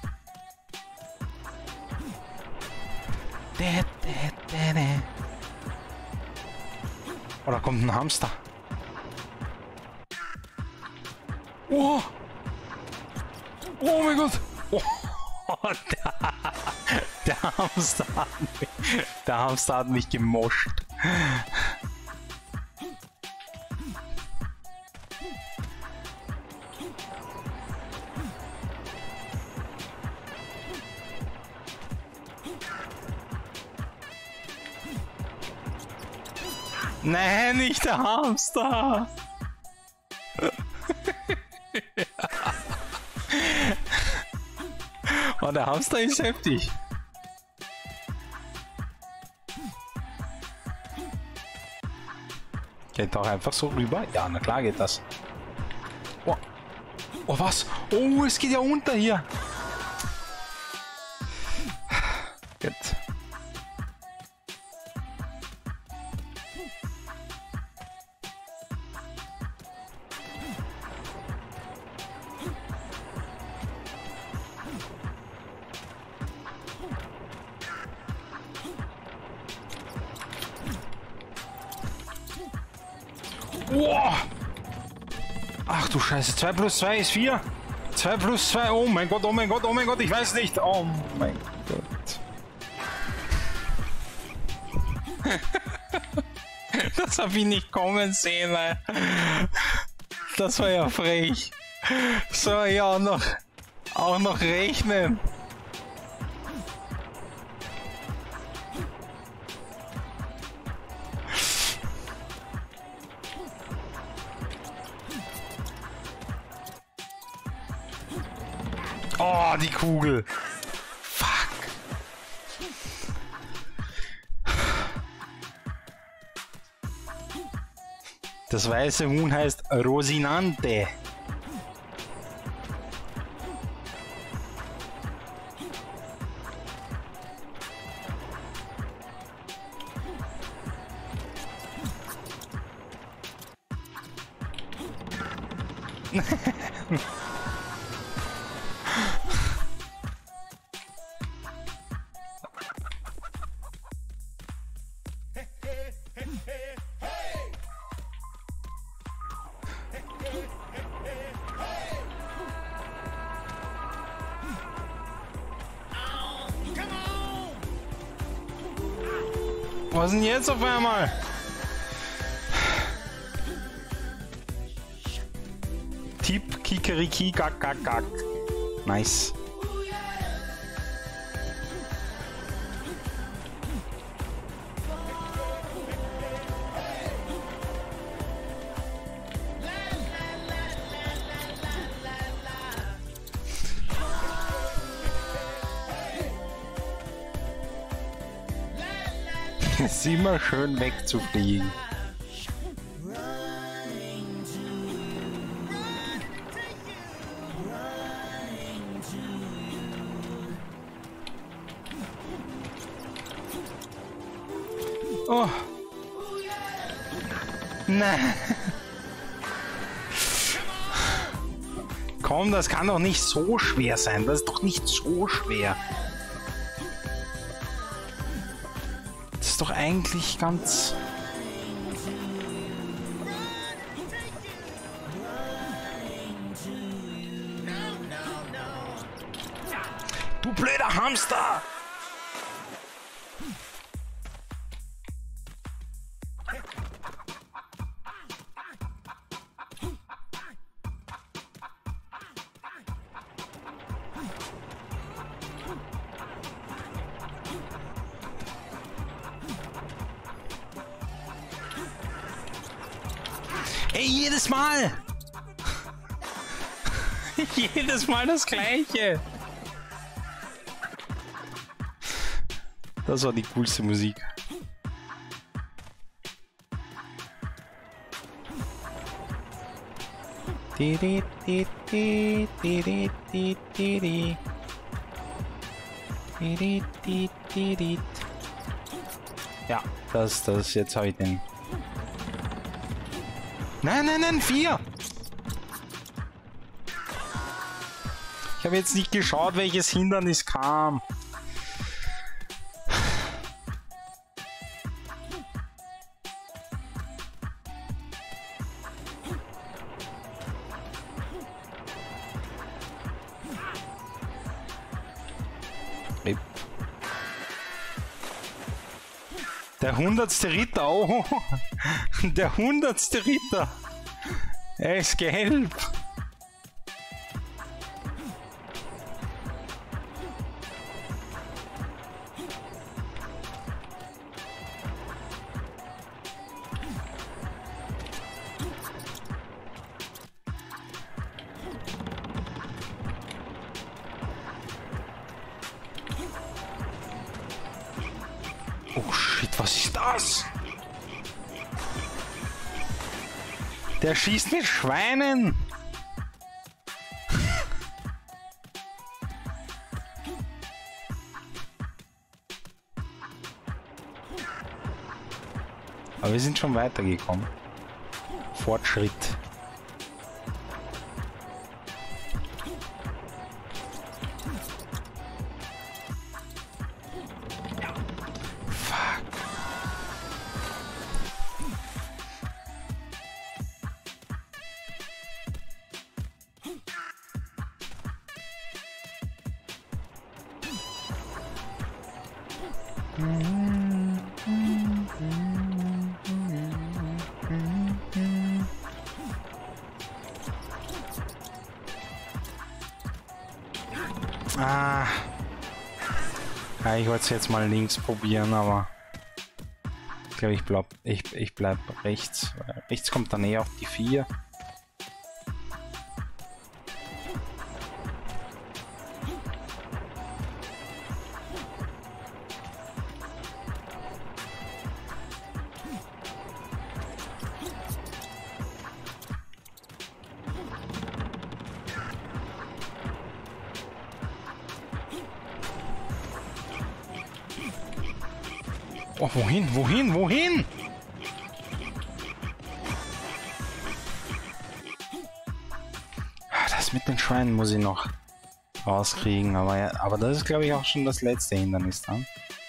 [SPEAKER 1] Oh, da kommt ein Hamster. Oh, oh mein Gott. Oh, Der Hamster hat mich gemoscht. Nein, nicht der Hamster! Oh, der Hamster ist heftig. Geht doch einfach so rüber? Ja, na klar geht das. Oh, oh was? Oh, es geht ja unter hier. Gut. Oh. Ach du Scheiße, 2 plus 2 ist 4. 2 plus 2, oh mein Gott, oh mein Gott, oh mein Gott, ich weiß nicht. Oh mein Gott. Das habe ich nicht kommen sehen. Ey. Das war ja frech. So, ja, auch noch rechnen. Oh, die Kugel. Fuck. Das weiße Huhn heißt Rosinante. Was denn jetzt auf einmal? Tipp, Kikeriki, Gak, Gak, Gak. Nice. Es ist immer schön wegzufliegen. Oh. Nein. Komm, das kann doch nicht so schwer sein. Das ist doch nicht so schwer. Das ist doch eigentlich ganz... Du blöder Hamster! Ey, jedes Mal! Jedes Mal das Gleiche! Das war die coolste Musik. Ja, das jetzt habe ich den. Nein, nein, nein, 4! Ich habe jetzt nicht geschaut, welches Hindernis kam. Rip. Der 100. Ritter, oh! Der 100. Ritter! Er ist gelb! Oh shit, was ist das? Der schießt mit Schweinen! Aber wir sind schon weitergekommen. Fortschritt. Ah. Ja, ich wollte es jetzt mal links probieren, aber ich glaube, ich bleib rechts. Rechts kommt dann eh auf die 4. Oh, wohin? Wohin? Wohin? Das mit den Schweinen muss ich noch rauskriegen, aber ja, aber das ist glaube ich auch schon das letzte Hindernis dann.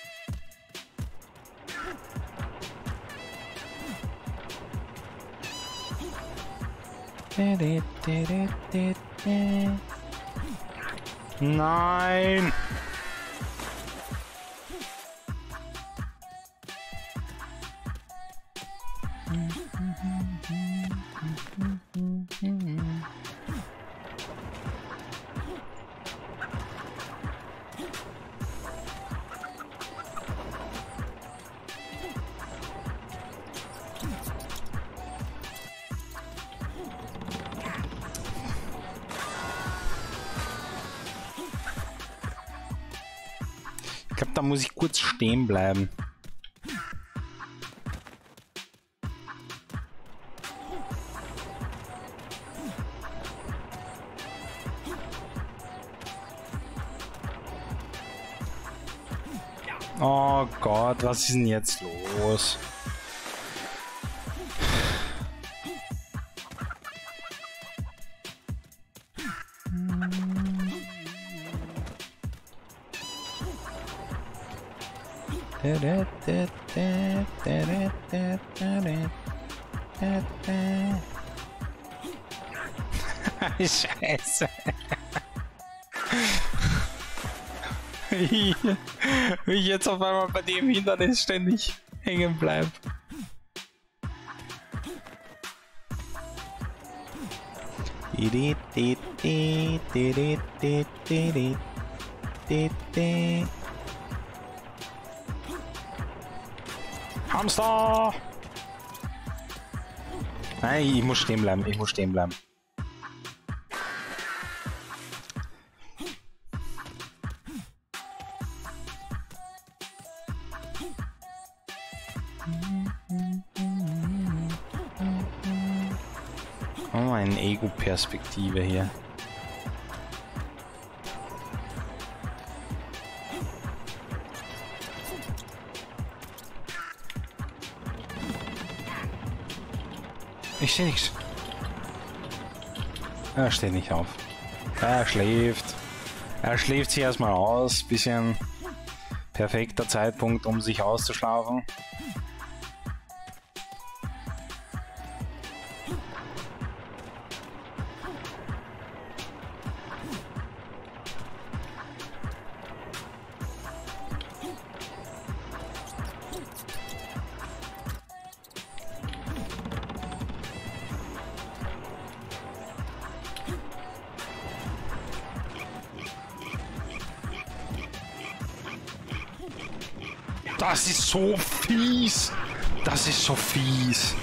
[SPEAKER 1] Nein! Ich glaube, da muss ich kurz stehen bleiben. Oh Gott, was ist denn jetzt los? Scheiße. Wie ich jetzt auf einmal bei dem Hindernis ständig hängen bleibe. Hamster! Nein, ich muss stehen bleiben, ich muss stehen bleiben. Oh, eine Ego-Perspektive hier. Ich sehe nichts. Er steht nicht auf. Er schläft. Er schläft sich erstmal aus. Bisschen perfekter Zeitpunkt, um sich auszuschlafen. Das ist so fies. Das ist so fies.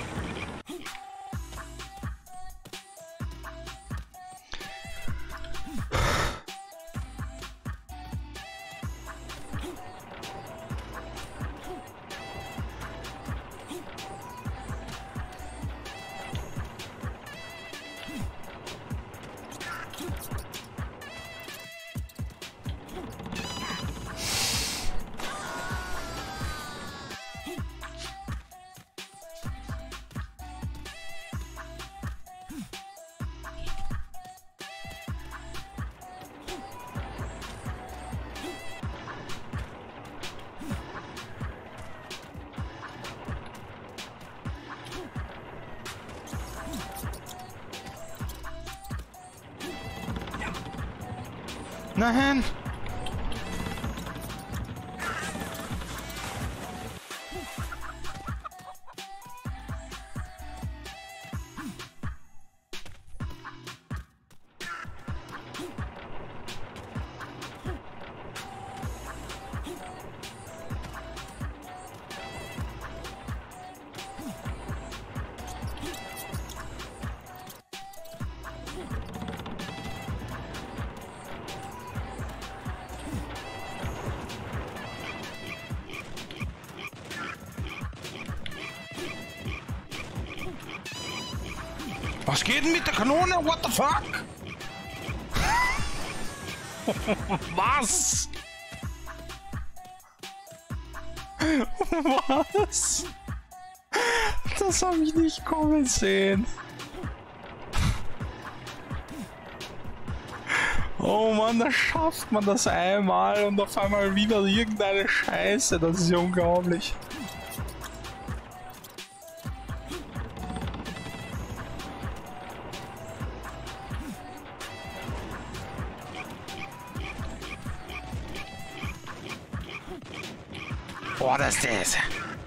[SPEAKER 1] Nein! Was geht denn mit der Kanone? What the fuck? Was? Was? Das habe ich nicht kommen sehen. Oh Mann, da schafft man das einmal und auf einmal wieder irgendeine Scheiße. Das ist ja unglaublich. Boah, das ist das.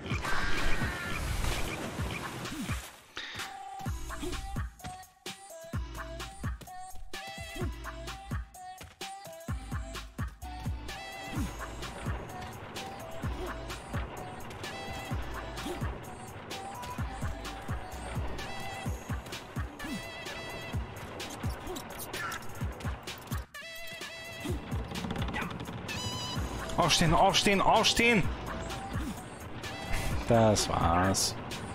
[SPEAKER 1] Aufstehen, aufstehen, aufstehen! Das war's.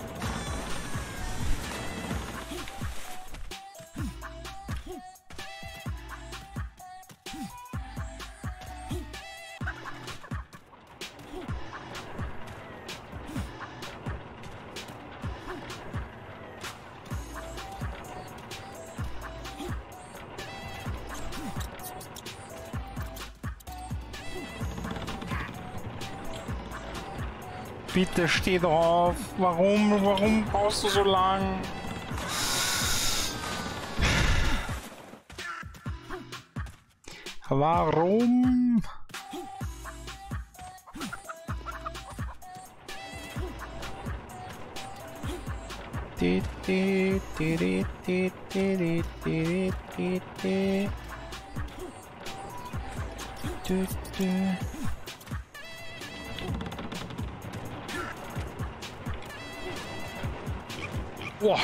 [SPEAKER 1] Bitte steh drauf. Warum brauchst du so lang? Warum? Boah.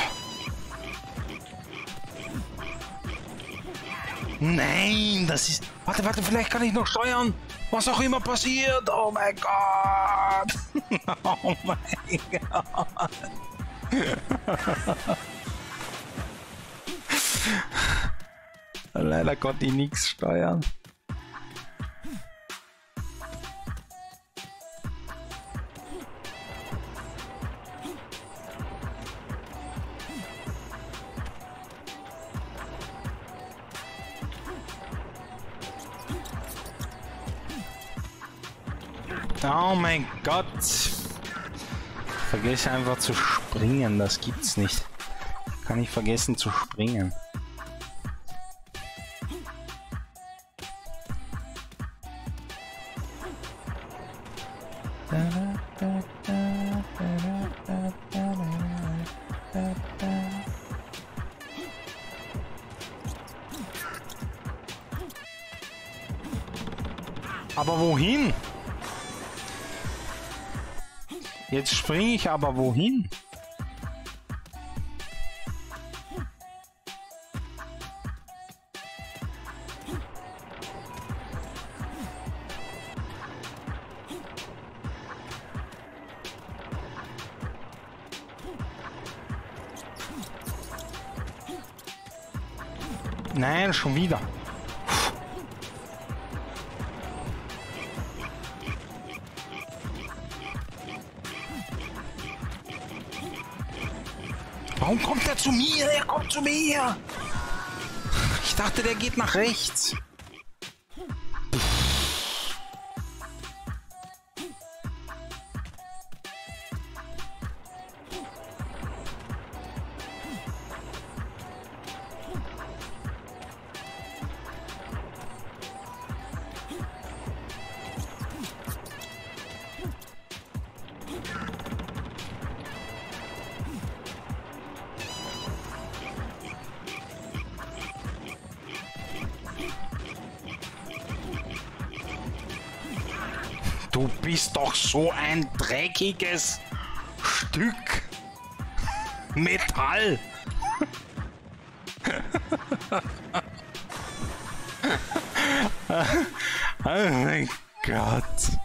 [SPEAKER 1] Nein, das ist... Warte, vielleicht kann ich noch steuern. Was auch immer passiert. Oh mein Gott. Oh mein Gott. Leider konnte ich nichts steuern. Oh mein Gott! Vergesse einfach zu springen, das gibt's nicht. Kann ich vergessen zu springen. Aber wohin? Jetzt springe ich aber wohin? Nein, schon wieder. Warum kommt er zu mir? Er kommt zu mir! Ich dachte, der geht nach rechts. Du bist doch so ein dreckiges Stück Metall. Oh mein Gott.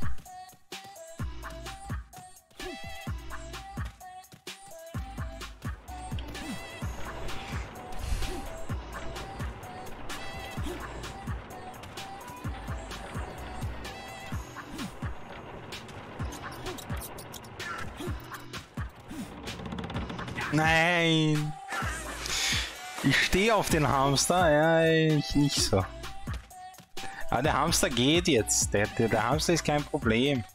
[SPEAKER 1] Nein. Ich stehe auf den Hamster. Ja, ich nicht so. Aber der Hamster geht jetzt. Der Hamster ist kein Problem.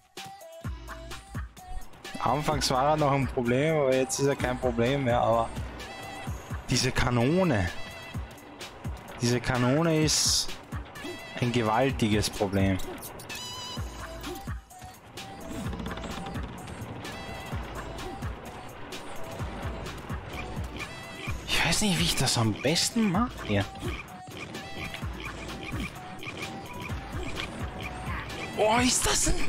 [SPEAKER 1] Anfangs war er noch ein Problem, aber jetzt ist er kein Problem mehr. Aber diese Kanone. Diese Kanone ist ein gewaltiges Problem. Ich weiß nicht, wie ich das am besten mache hier. Oh, ist das ein...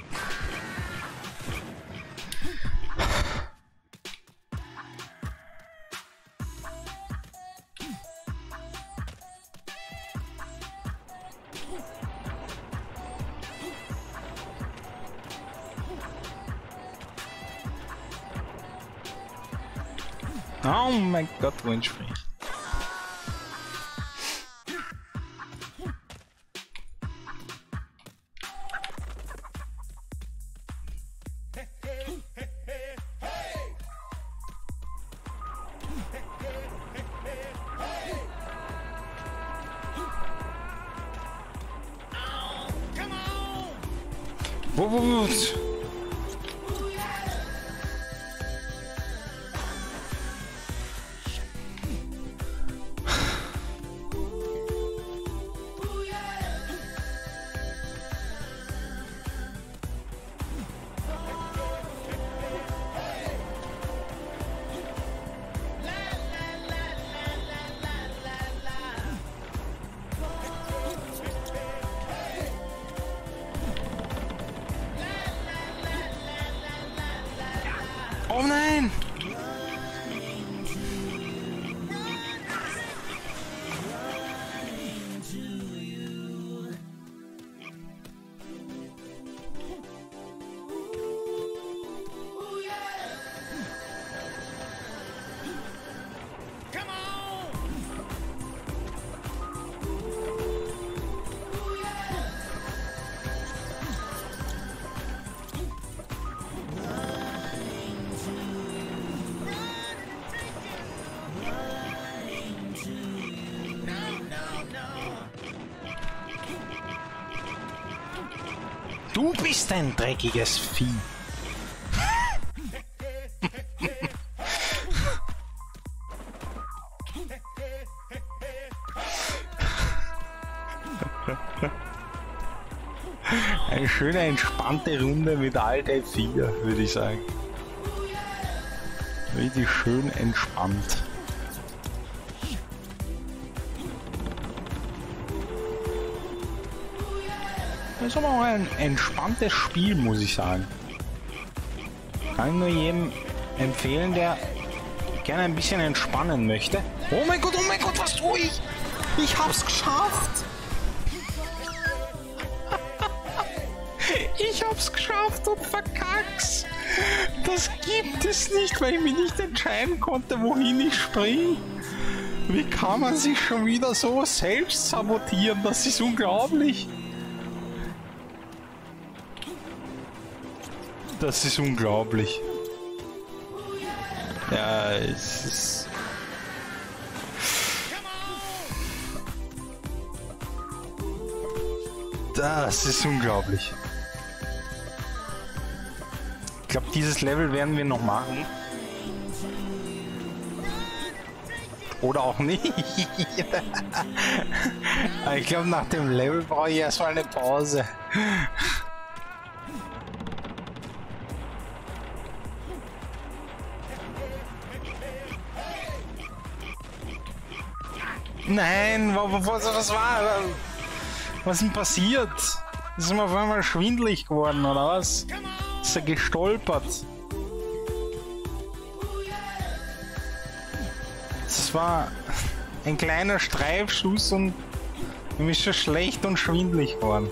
[SPEAKER 1] Oh mein Gott, wo entspringt. Wo? Oh nein! Du bist ein dreckiges Vieh. Eine schöne, entspannte Runde mit Alt F4, würde ich sagen. Richtig schön entspannt. Das ist aber auch ein entspanntes Spiel, muss ich sagen. Kann ich nur jedem empfehlen, der gerne ein bisschen entspannen möchte. Oh mein Gott, was tue ich? Ich hab's geschafft! Ich hab's geschafft und verkack's! Das gibt es nicht, weil ich mich nicht entscheiden konnte, wohin ich springe. Wie kann man sich schon wieder so selbst sabotieren? Das ist unglaublich. Das ist unglaublich. Ja, es ist... Das ist unglaublich. Ich glaube, dieses Level werden wir noch machen. Oder auch nicht. Ich glaube, nach dem Level brauche ich erstmal eine Pause. Nein, was war? Was ist denn passiert? Ist mir auf einmal schwindelig geworden, oder was? Ist er gestolpert? Das war ein kleiner Streifschuss und ihm ist schon schlecht und schwindelig geworden.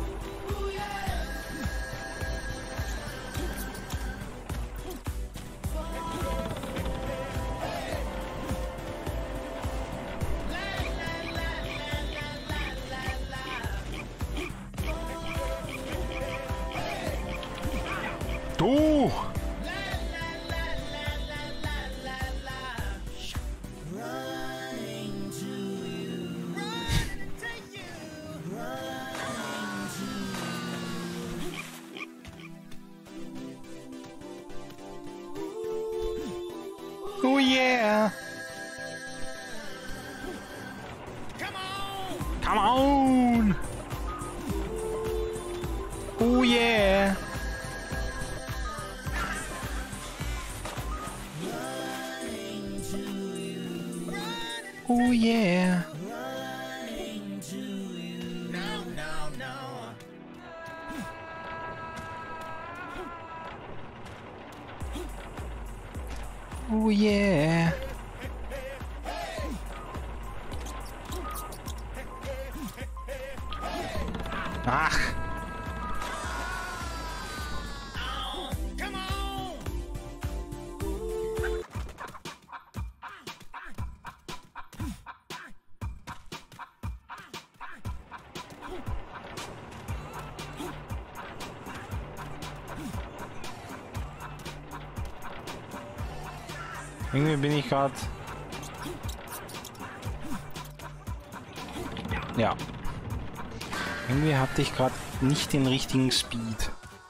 [SPEAKER 1] Du! Oh yeah! Come on! Oh yeah! Oh yeah! Oh yeah! Ach! Irgendwie bin ich gerade... Ja. Irgendwie hatte ich gerade nicht den richtigen Speed.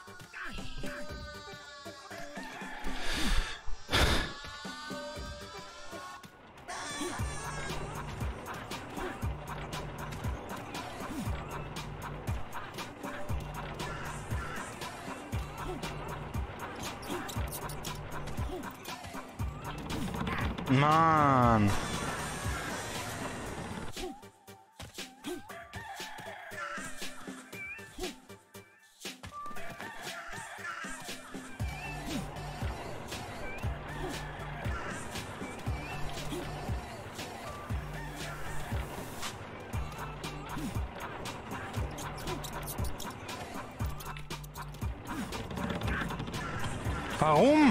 [SPEAKER 1] Mann! Warum?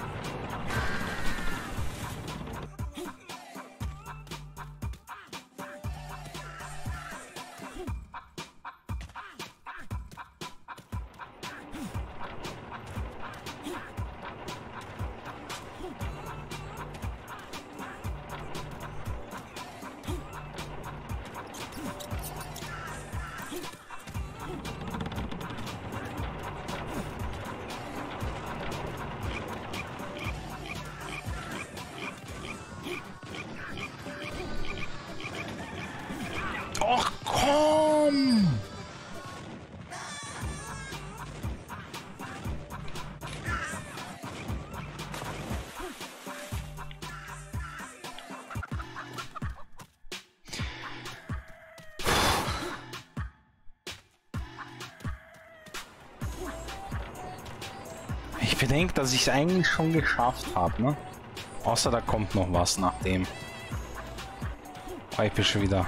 [SPEAKER 1] Och, komm! ich bedenke, dass ich es eigentlich schon geschafft habe, ne? Außer da kommt noch was nach dem. Oh, ich bin schon wieder.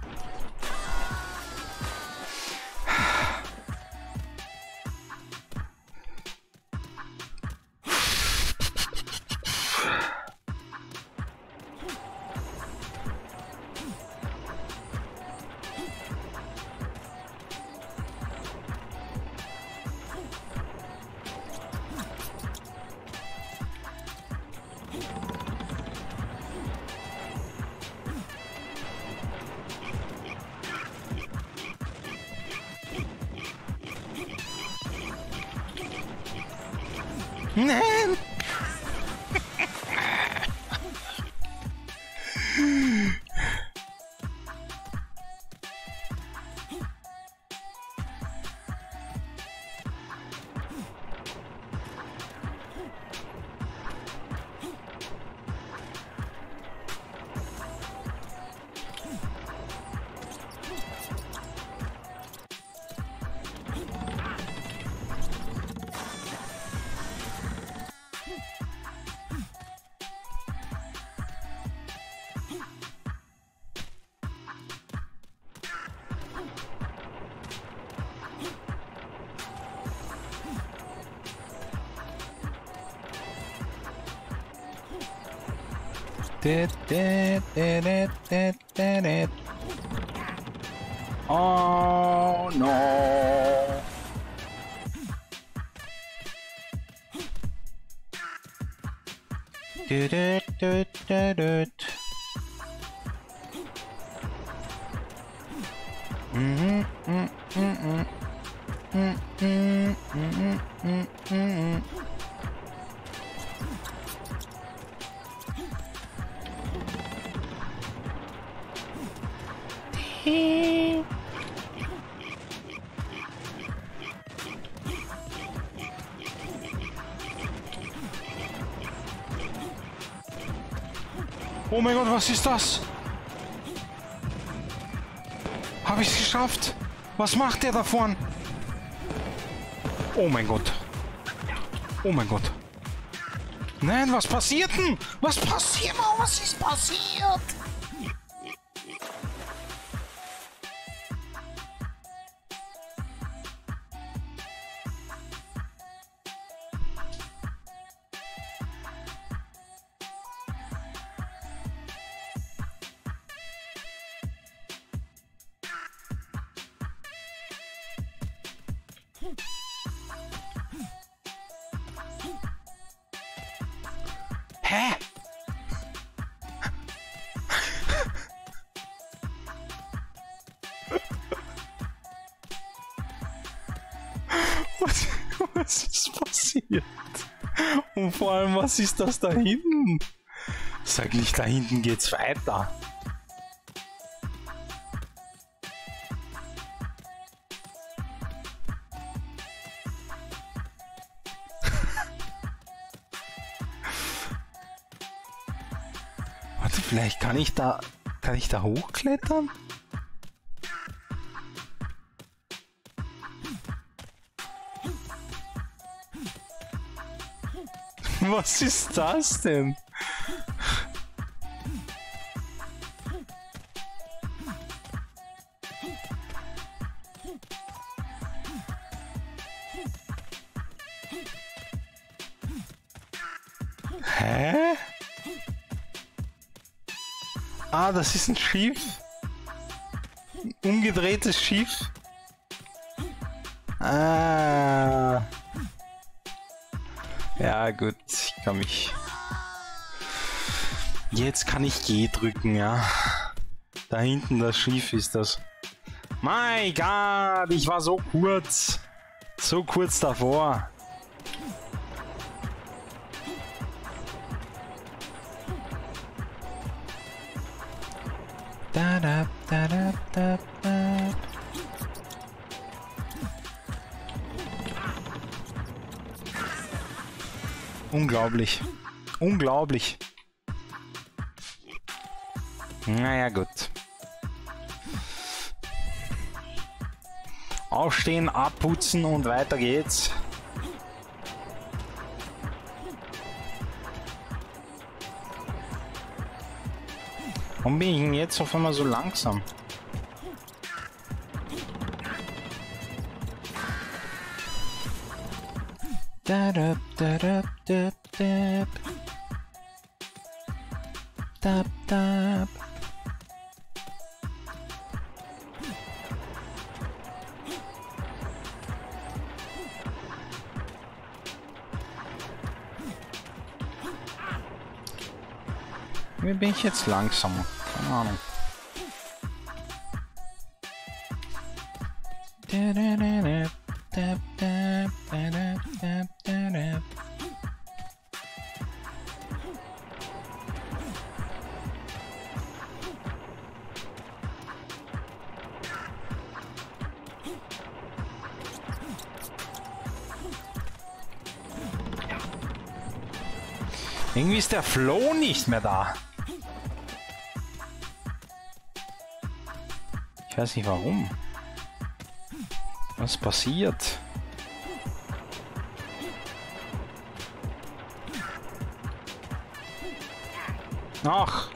[SPEAKER 1] Nein! Oh no. Oh mein Gott, was ist das? Habe ich es geschafft? Was macht der da vorn? Oh mein Gott. Oh mein Gott. Nein, was passiert denn? Was passiert? Was ist passiert? Hä? Was ist passiert? Und vor allem, was ist das da hinten? Sag nicht, da hinten geht's weiter. Warte, vielleicht kann ich da hochklettern? Was ist das denn? Hä? Ah, das ist ein Schiff. Ein umgedrehtes Schiff. Ah. Ja, gut, ich kann mich... Jetzt kann ich G drücken, ja. Da hinten das Schiff ist das. Mein Gott, ich war so kurz. So kurz davor. Da, da, da, da, da, da. Unglaublich. Unglaublich. Naja, gut. Aufstehen, abputzen und weiter geht's. Warum bin ich denn jetzt auf einmal so langsam? Da da da da da da da da. Wie bin ich jetzt langsamer? Keine Ahnung. Irgendwie ist der Flow nicht mehr da. Ich weiß nicht warum. Was passiert? Ach.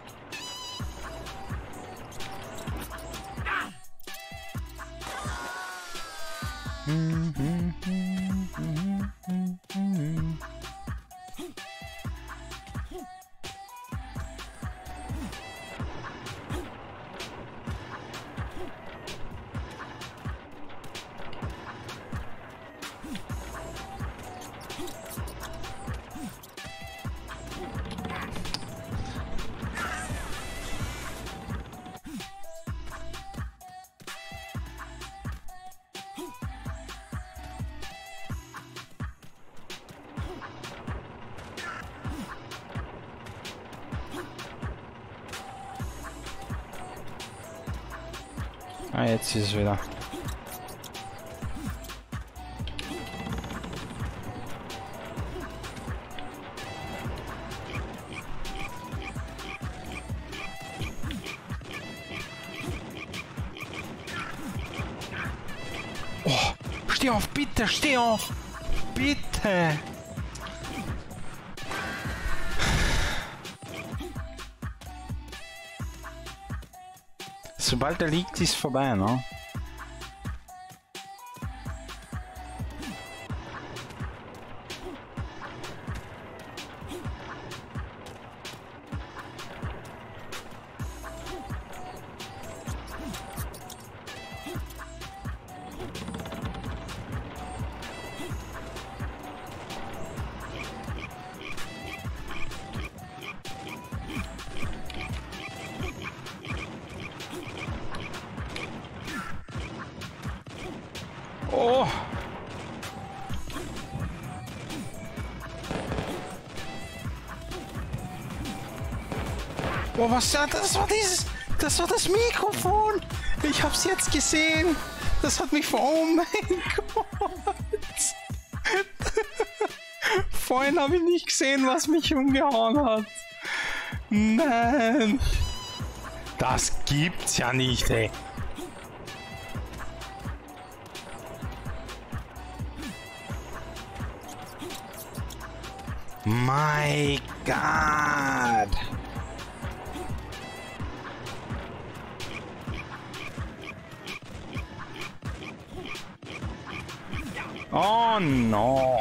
[SPEAKER 1] Ah, jetzt ist es wieder. Oh, steh auf, bitte, steh auf! Bitte! Sobald er liegt, ist vorbei, ne? Oh! Oh, was war das? Das war das Mikrofon! Ich hab's jetzt gesehen! Das hat mich oh mein Gott! Vorhin habe ich nicht gesehen, was mich umgehauen hat. Nein! Das gibt's ja nicht, ey! My God! Oh no!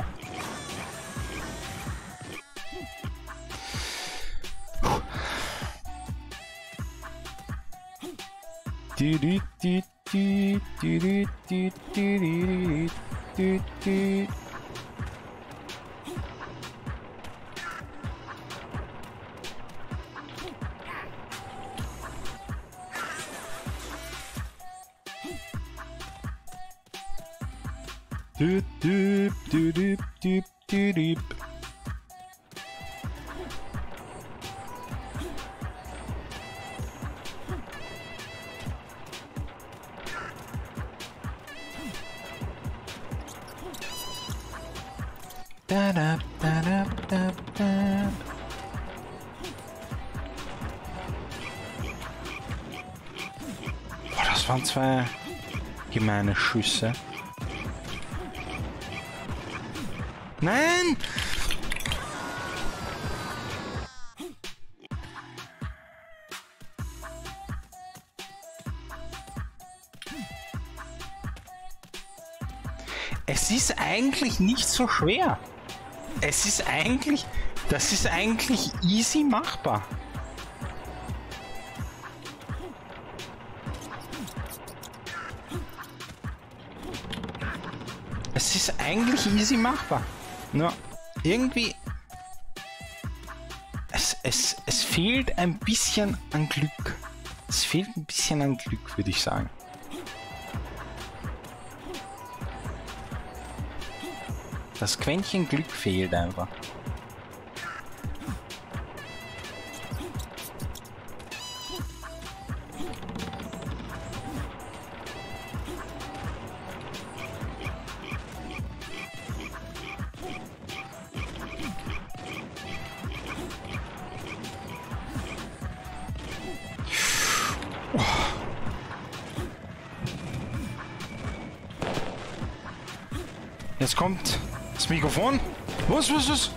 [SPEAKER 1] Boah, das waren zwei gemeine Schüsse. Nein! Es ist eigentlich nicht so schwer. Das ist eigentlich easy machbar. Es ist eigentlich easy machbar. Nur irgendwie... Es fehlt ein bisschen an Glück. Es fehlt ein bisschen an Glück, würde ich sagen. Das Quäntchen Glück fehlt einfach. Jetzt kommt das Mikrofon. Was?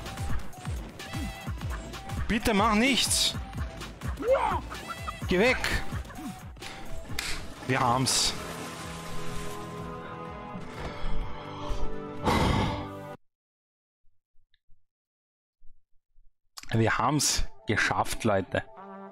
[SPEAKER 1] Bitte mach nichts. Geh weg. Wir haben's. Wir haben's geschafft, Leute.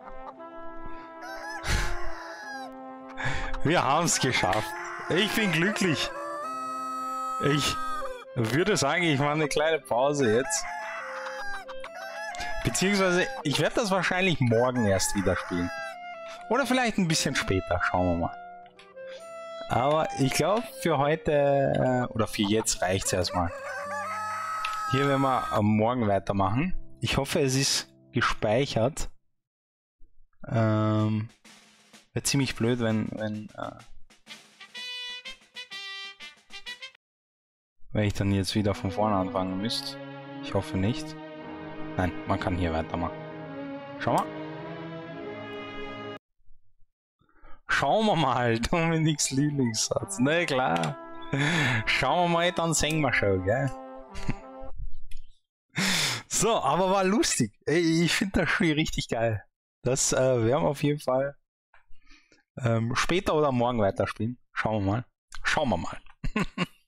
[SPEAKER 1] Wir haben's geschafft. Ich bin glücklich. Ich würde sagen, ich mache eine kleine Pause jetzt. Beziehungsweise, ich werde das wahrscheinlich morgen erst wieder spielen. Oder vielleicht ein bisschen später, schauen wir mal. Aber ich glaube, für heute, oder für jetzt reicht es erstmal. Hier werden wir am Morgen weitermachen. Ich hoffe, es ist gespeichert. Wäre ziemlich blöd, wenn ich dann jetzt wieder von vorne anfangen müsste. Ich hoffe nicht. Nein, man kann hier weitermachen. Schau mal. Schauen wir mal, Dominiks Lieblingssatz. Na klar. Schauen wir mal, dann singen wir schon, gell? So, aber war lustig. Ich finde das Spiel richtig geil. Das werden wir auf jeden Fall später oder morgen weiterspielen. Schauen wir mal.